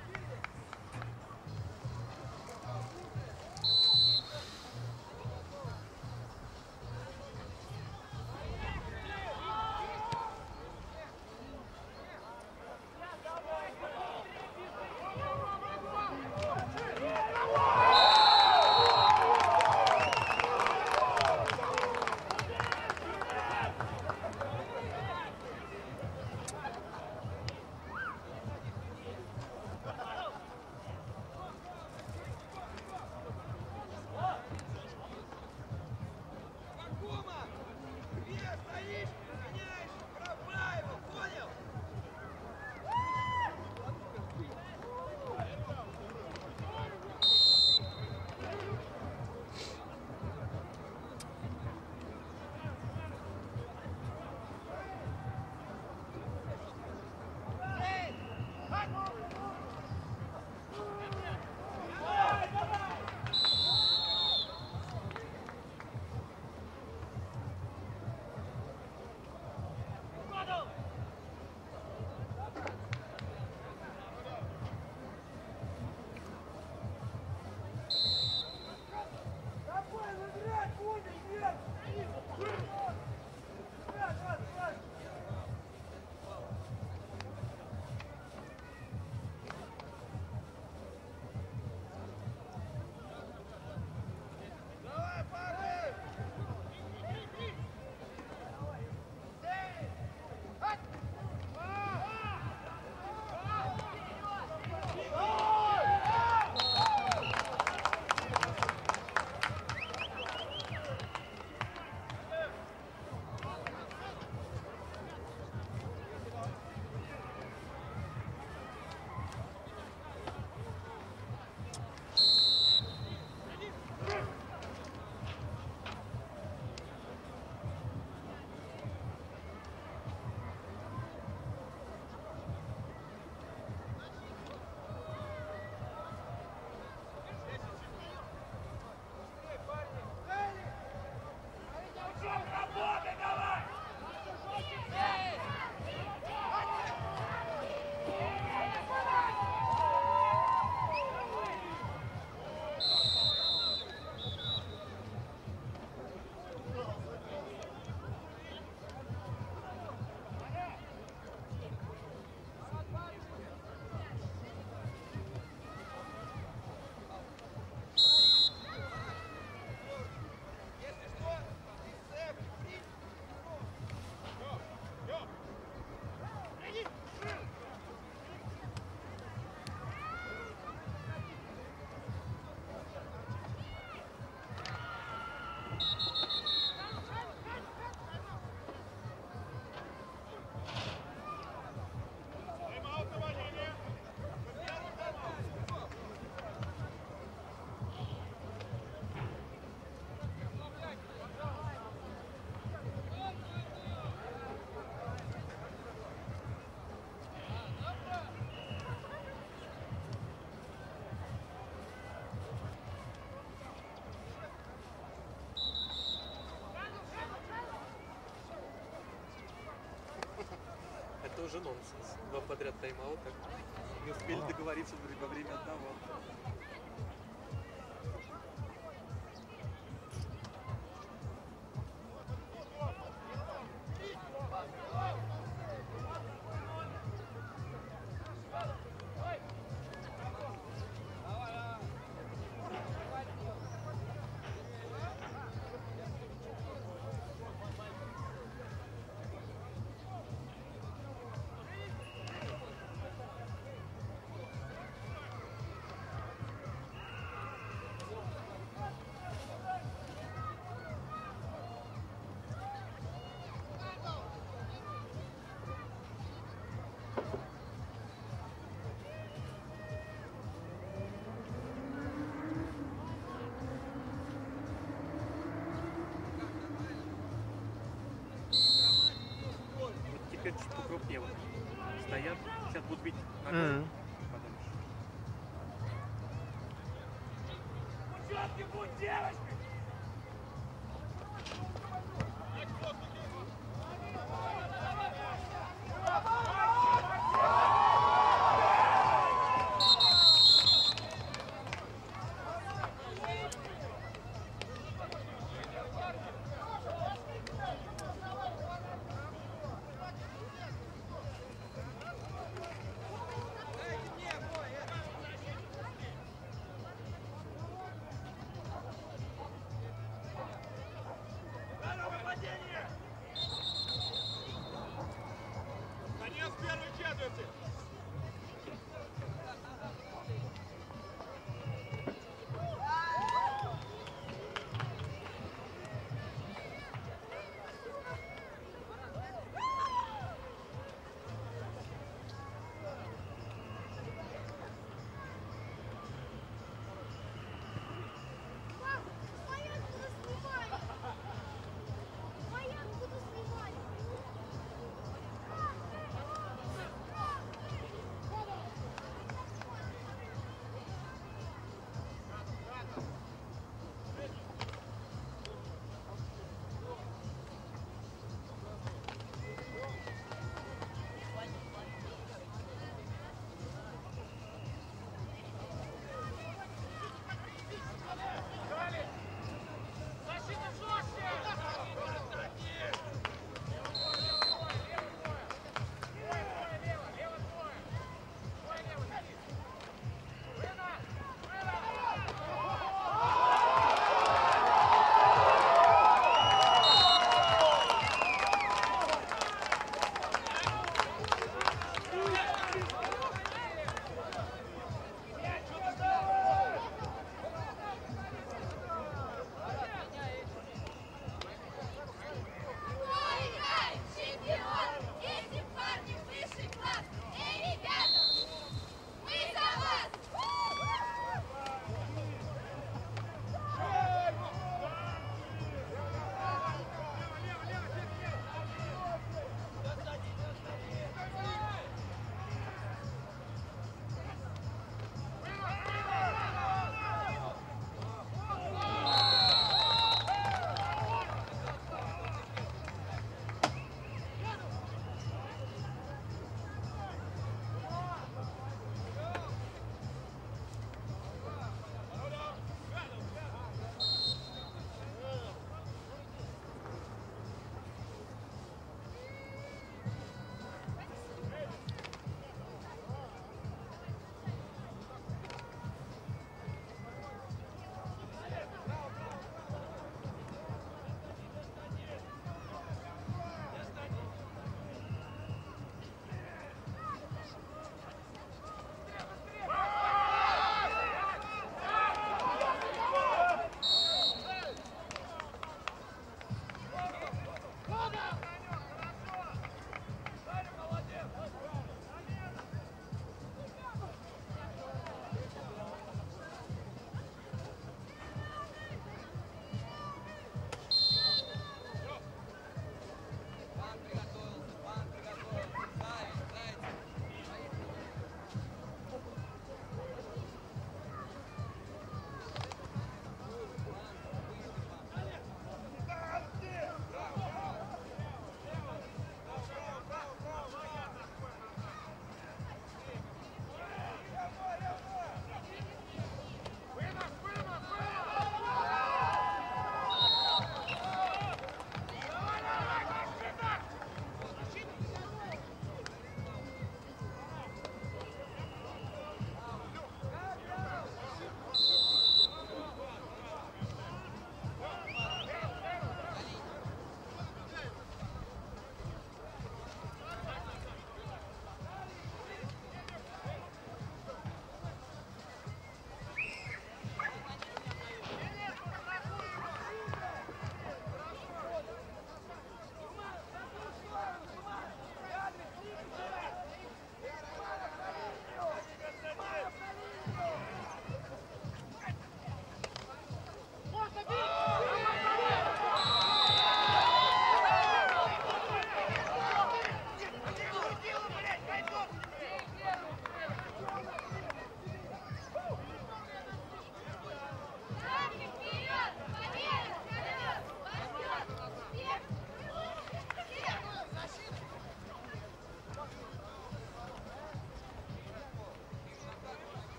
Это уже нонсенс. Два подряд тайм-аута. Не успели договориться во время одного. Теперь чуть покрупнее вот стоят, сейчас будут бить ногой. Mm-hmm.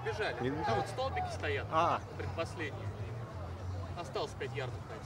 добежали. Не Там добежали? вот столбики стоят, А. предпоследние. Осталось пять ярдов дальше.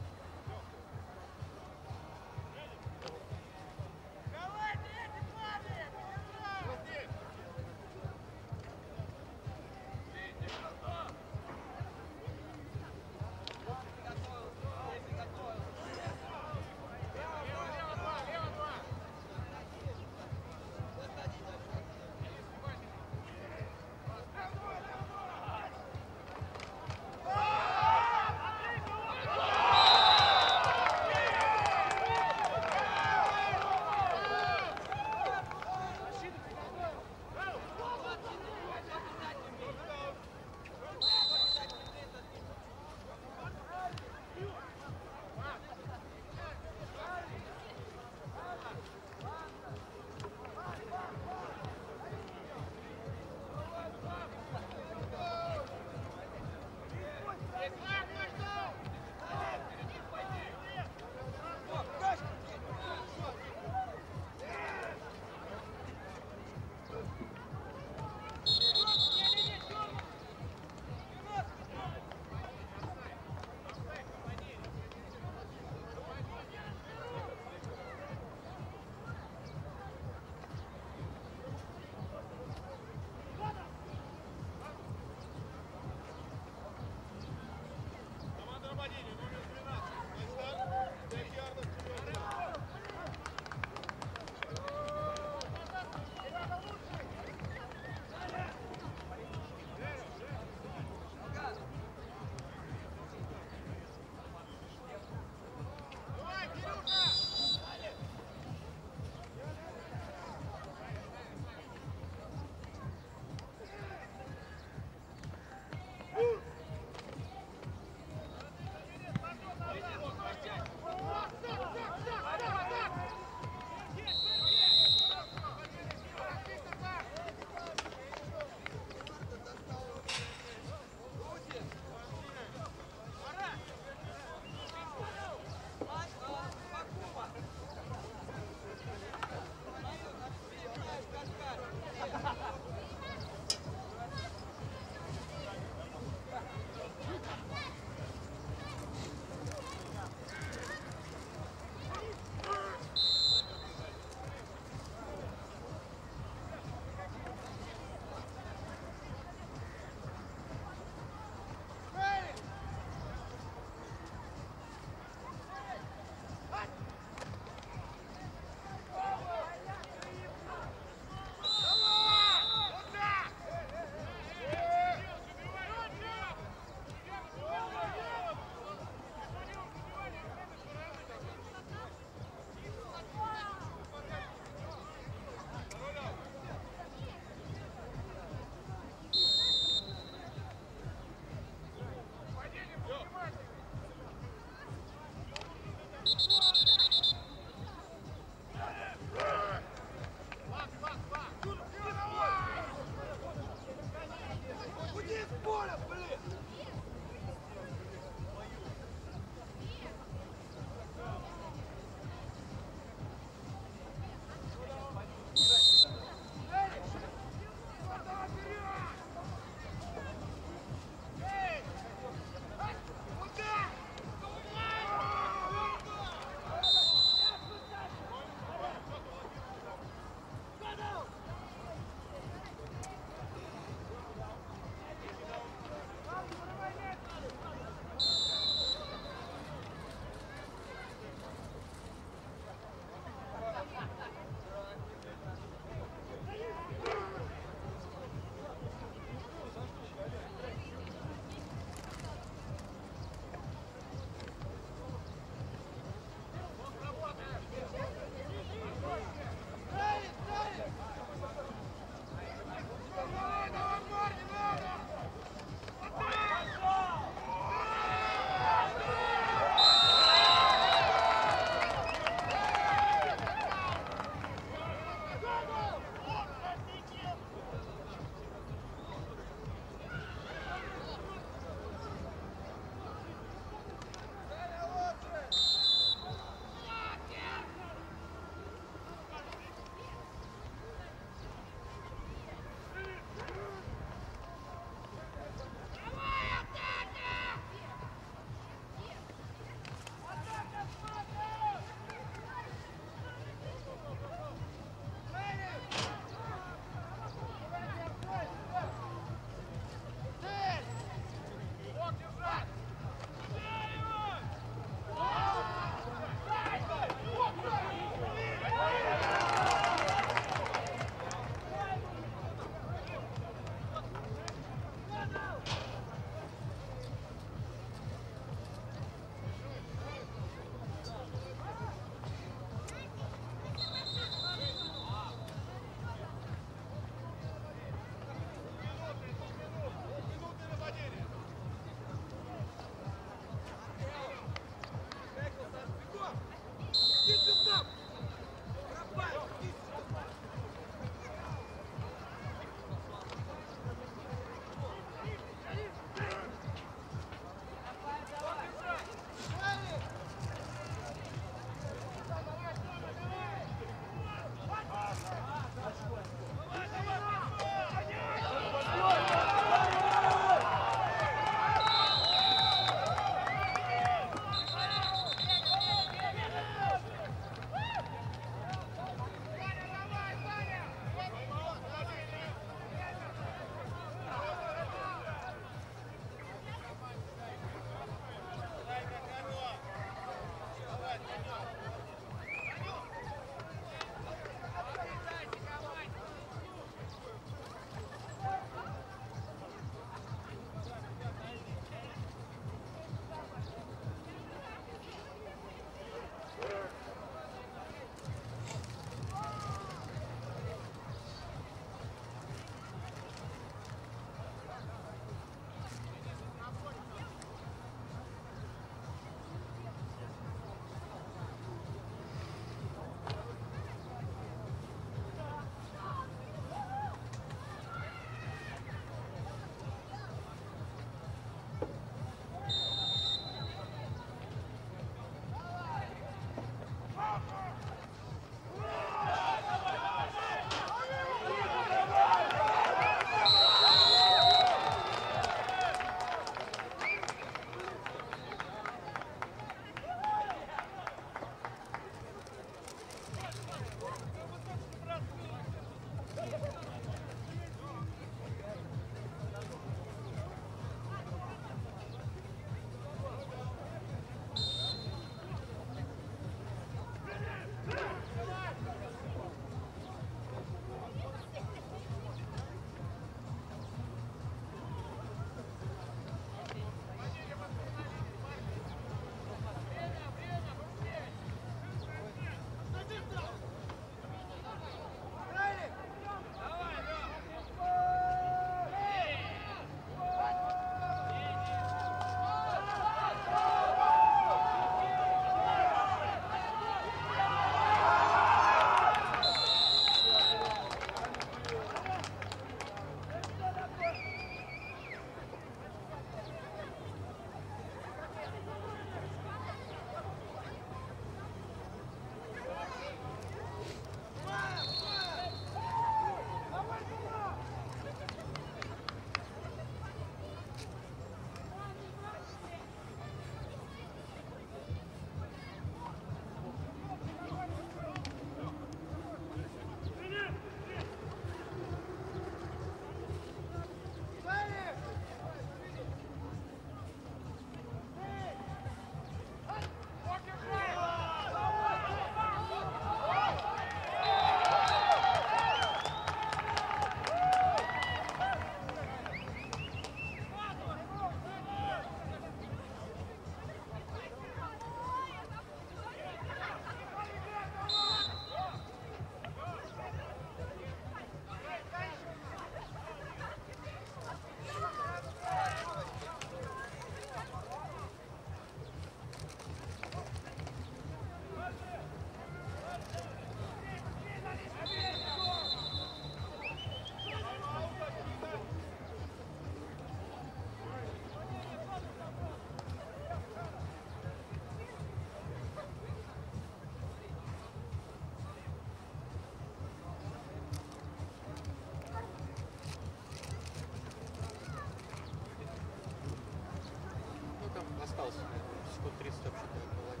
вообще в голове.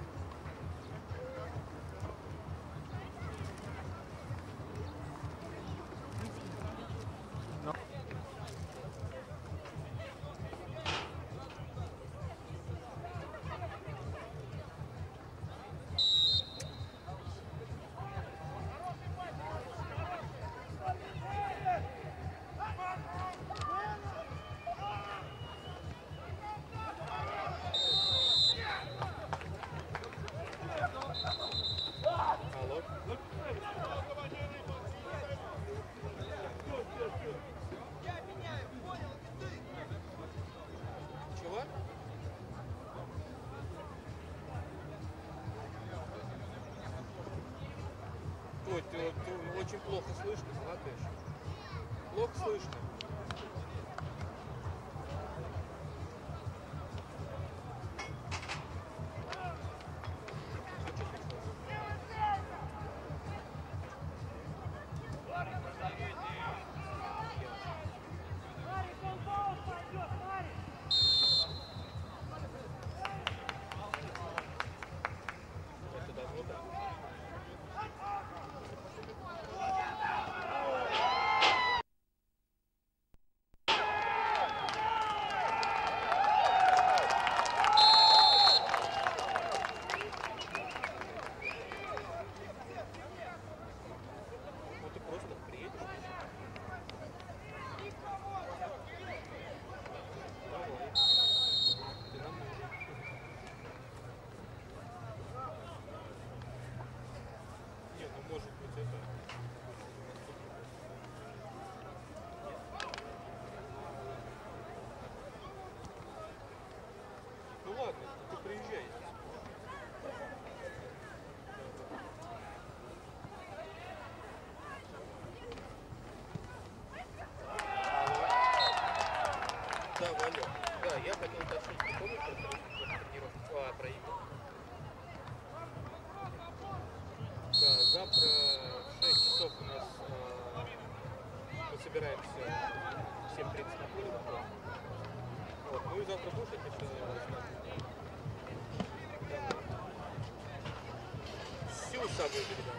Очень плохо слышно, слышишь? Плохо слышно. Я хотел уточнить, ты помнишь про тренировку, а, про игру? Да, завтра в шесть часов у нас э, мы собираемся в семь тридцать на поле. Вот, ну и завтра будешь, если что, всю с собой передам.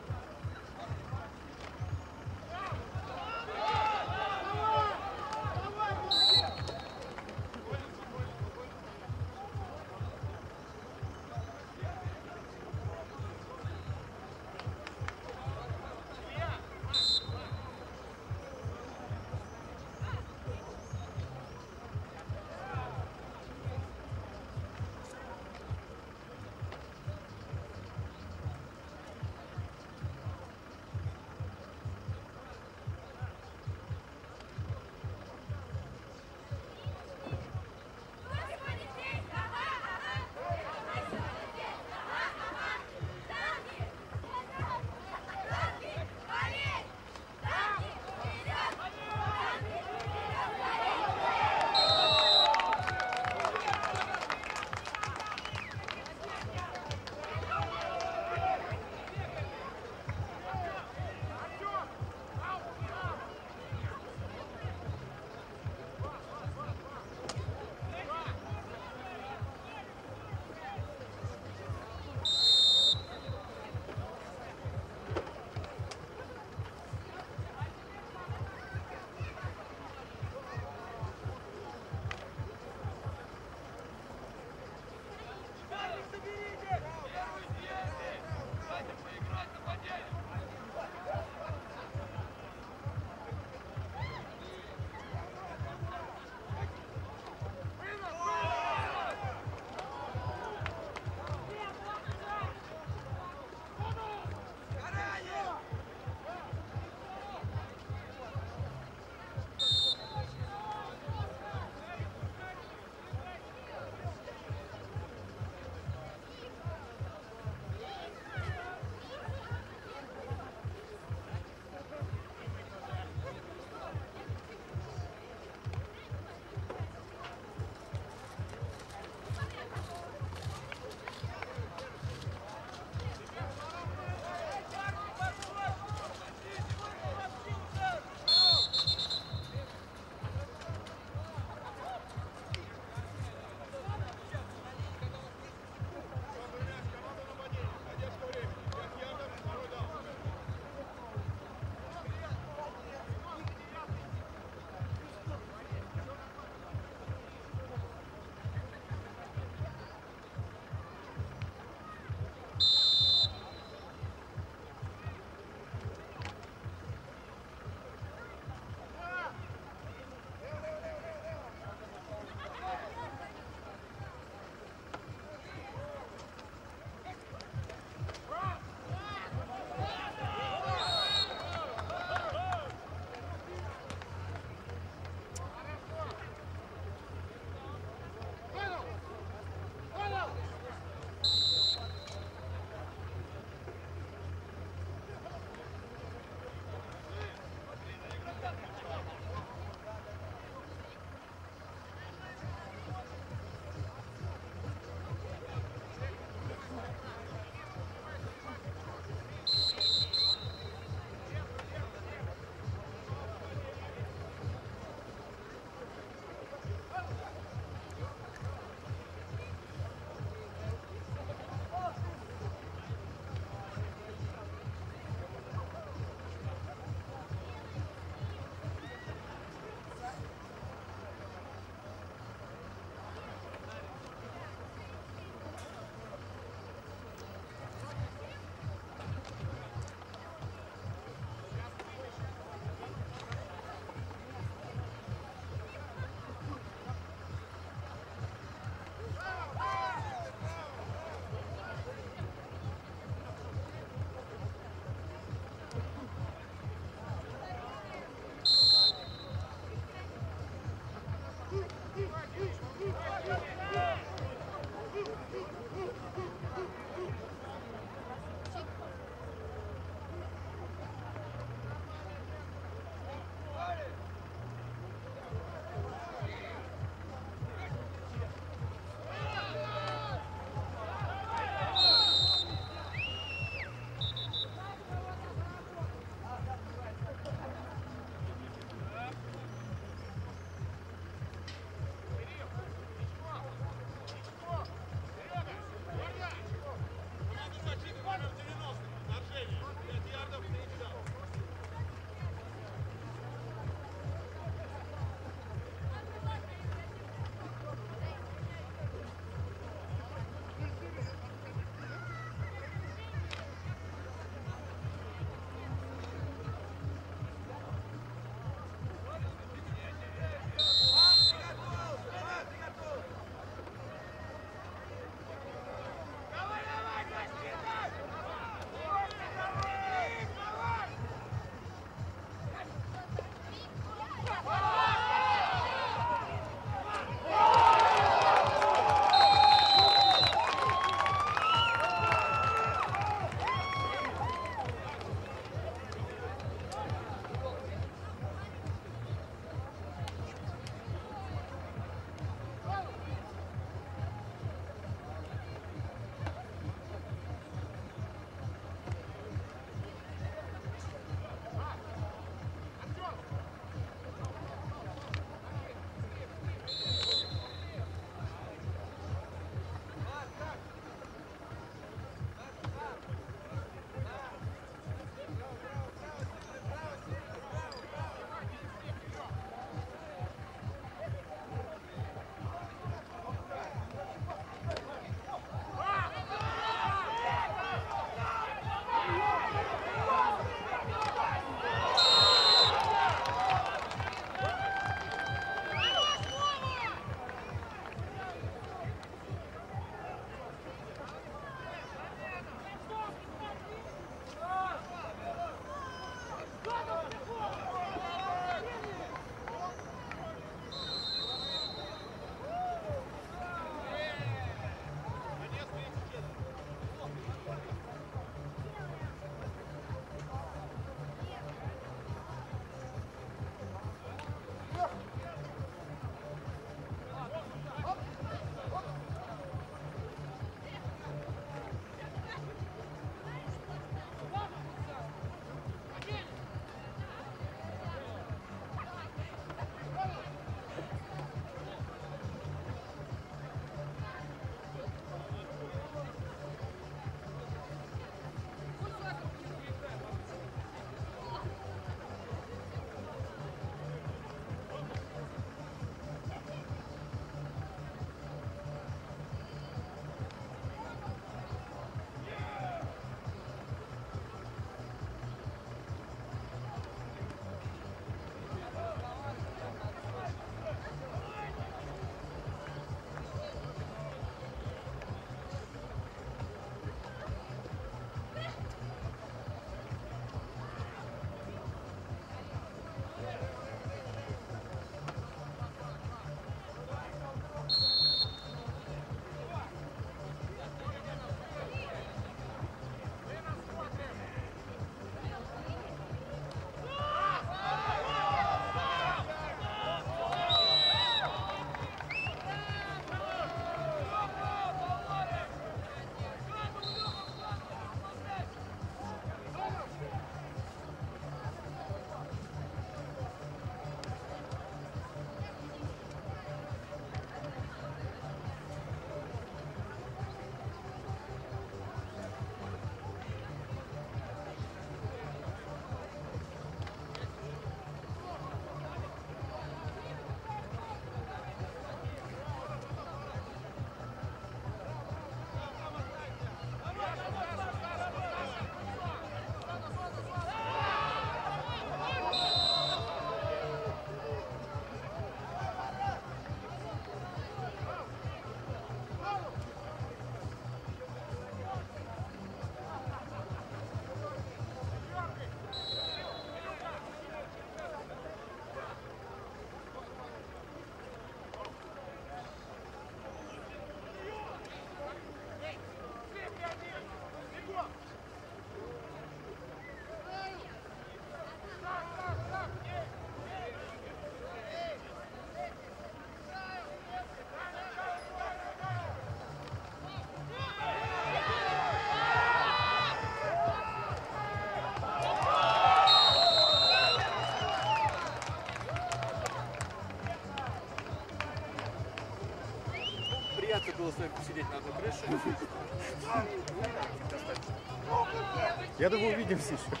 просто было с вами посидеть на одной крыше. Достаточно. Я думаю, увидимся еще.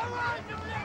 Давайте, блядь!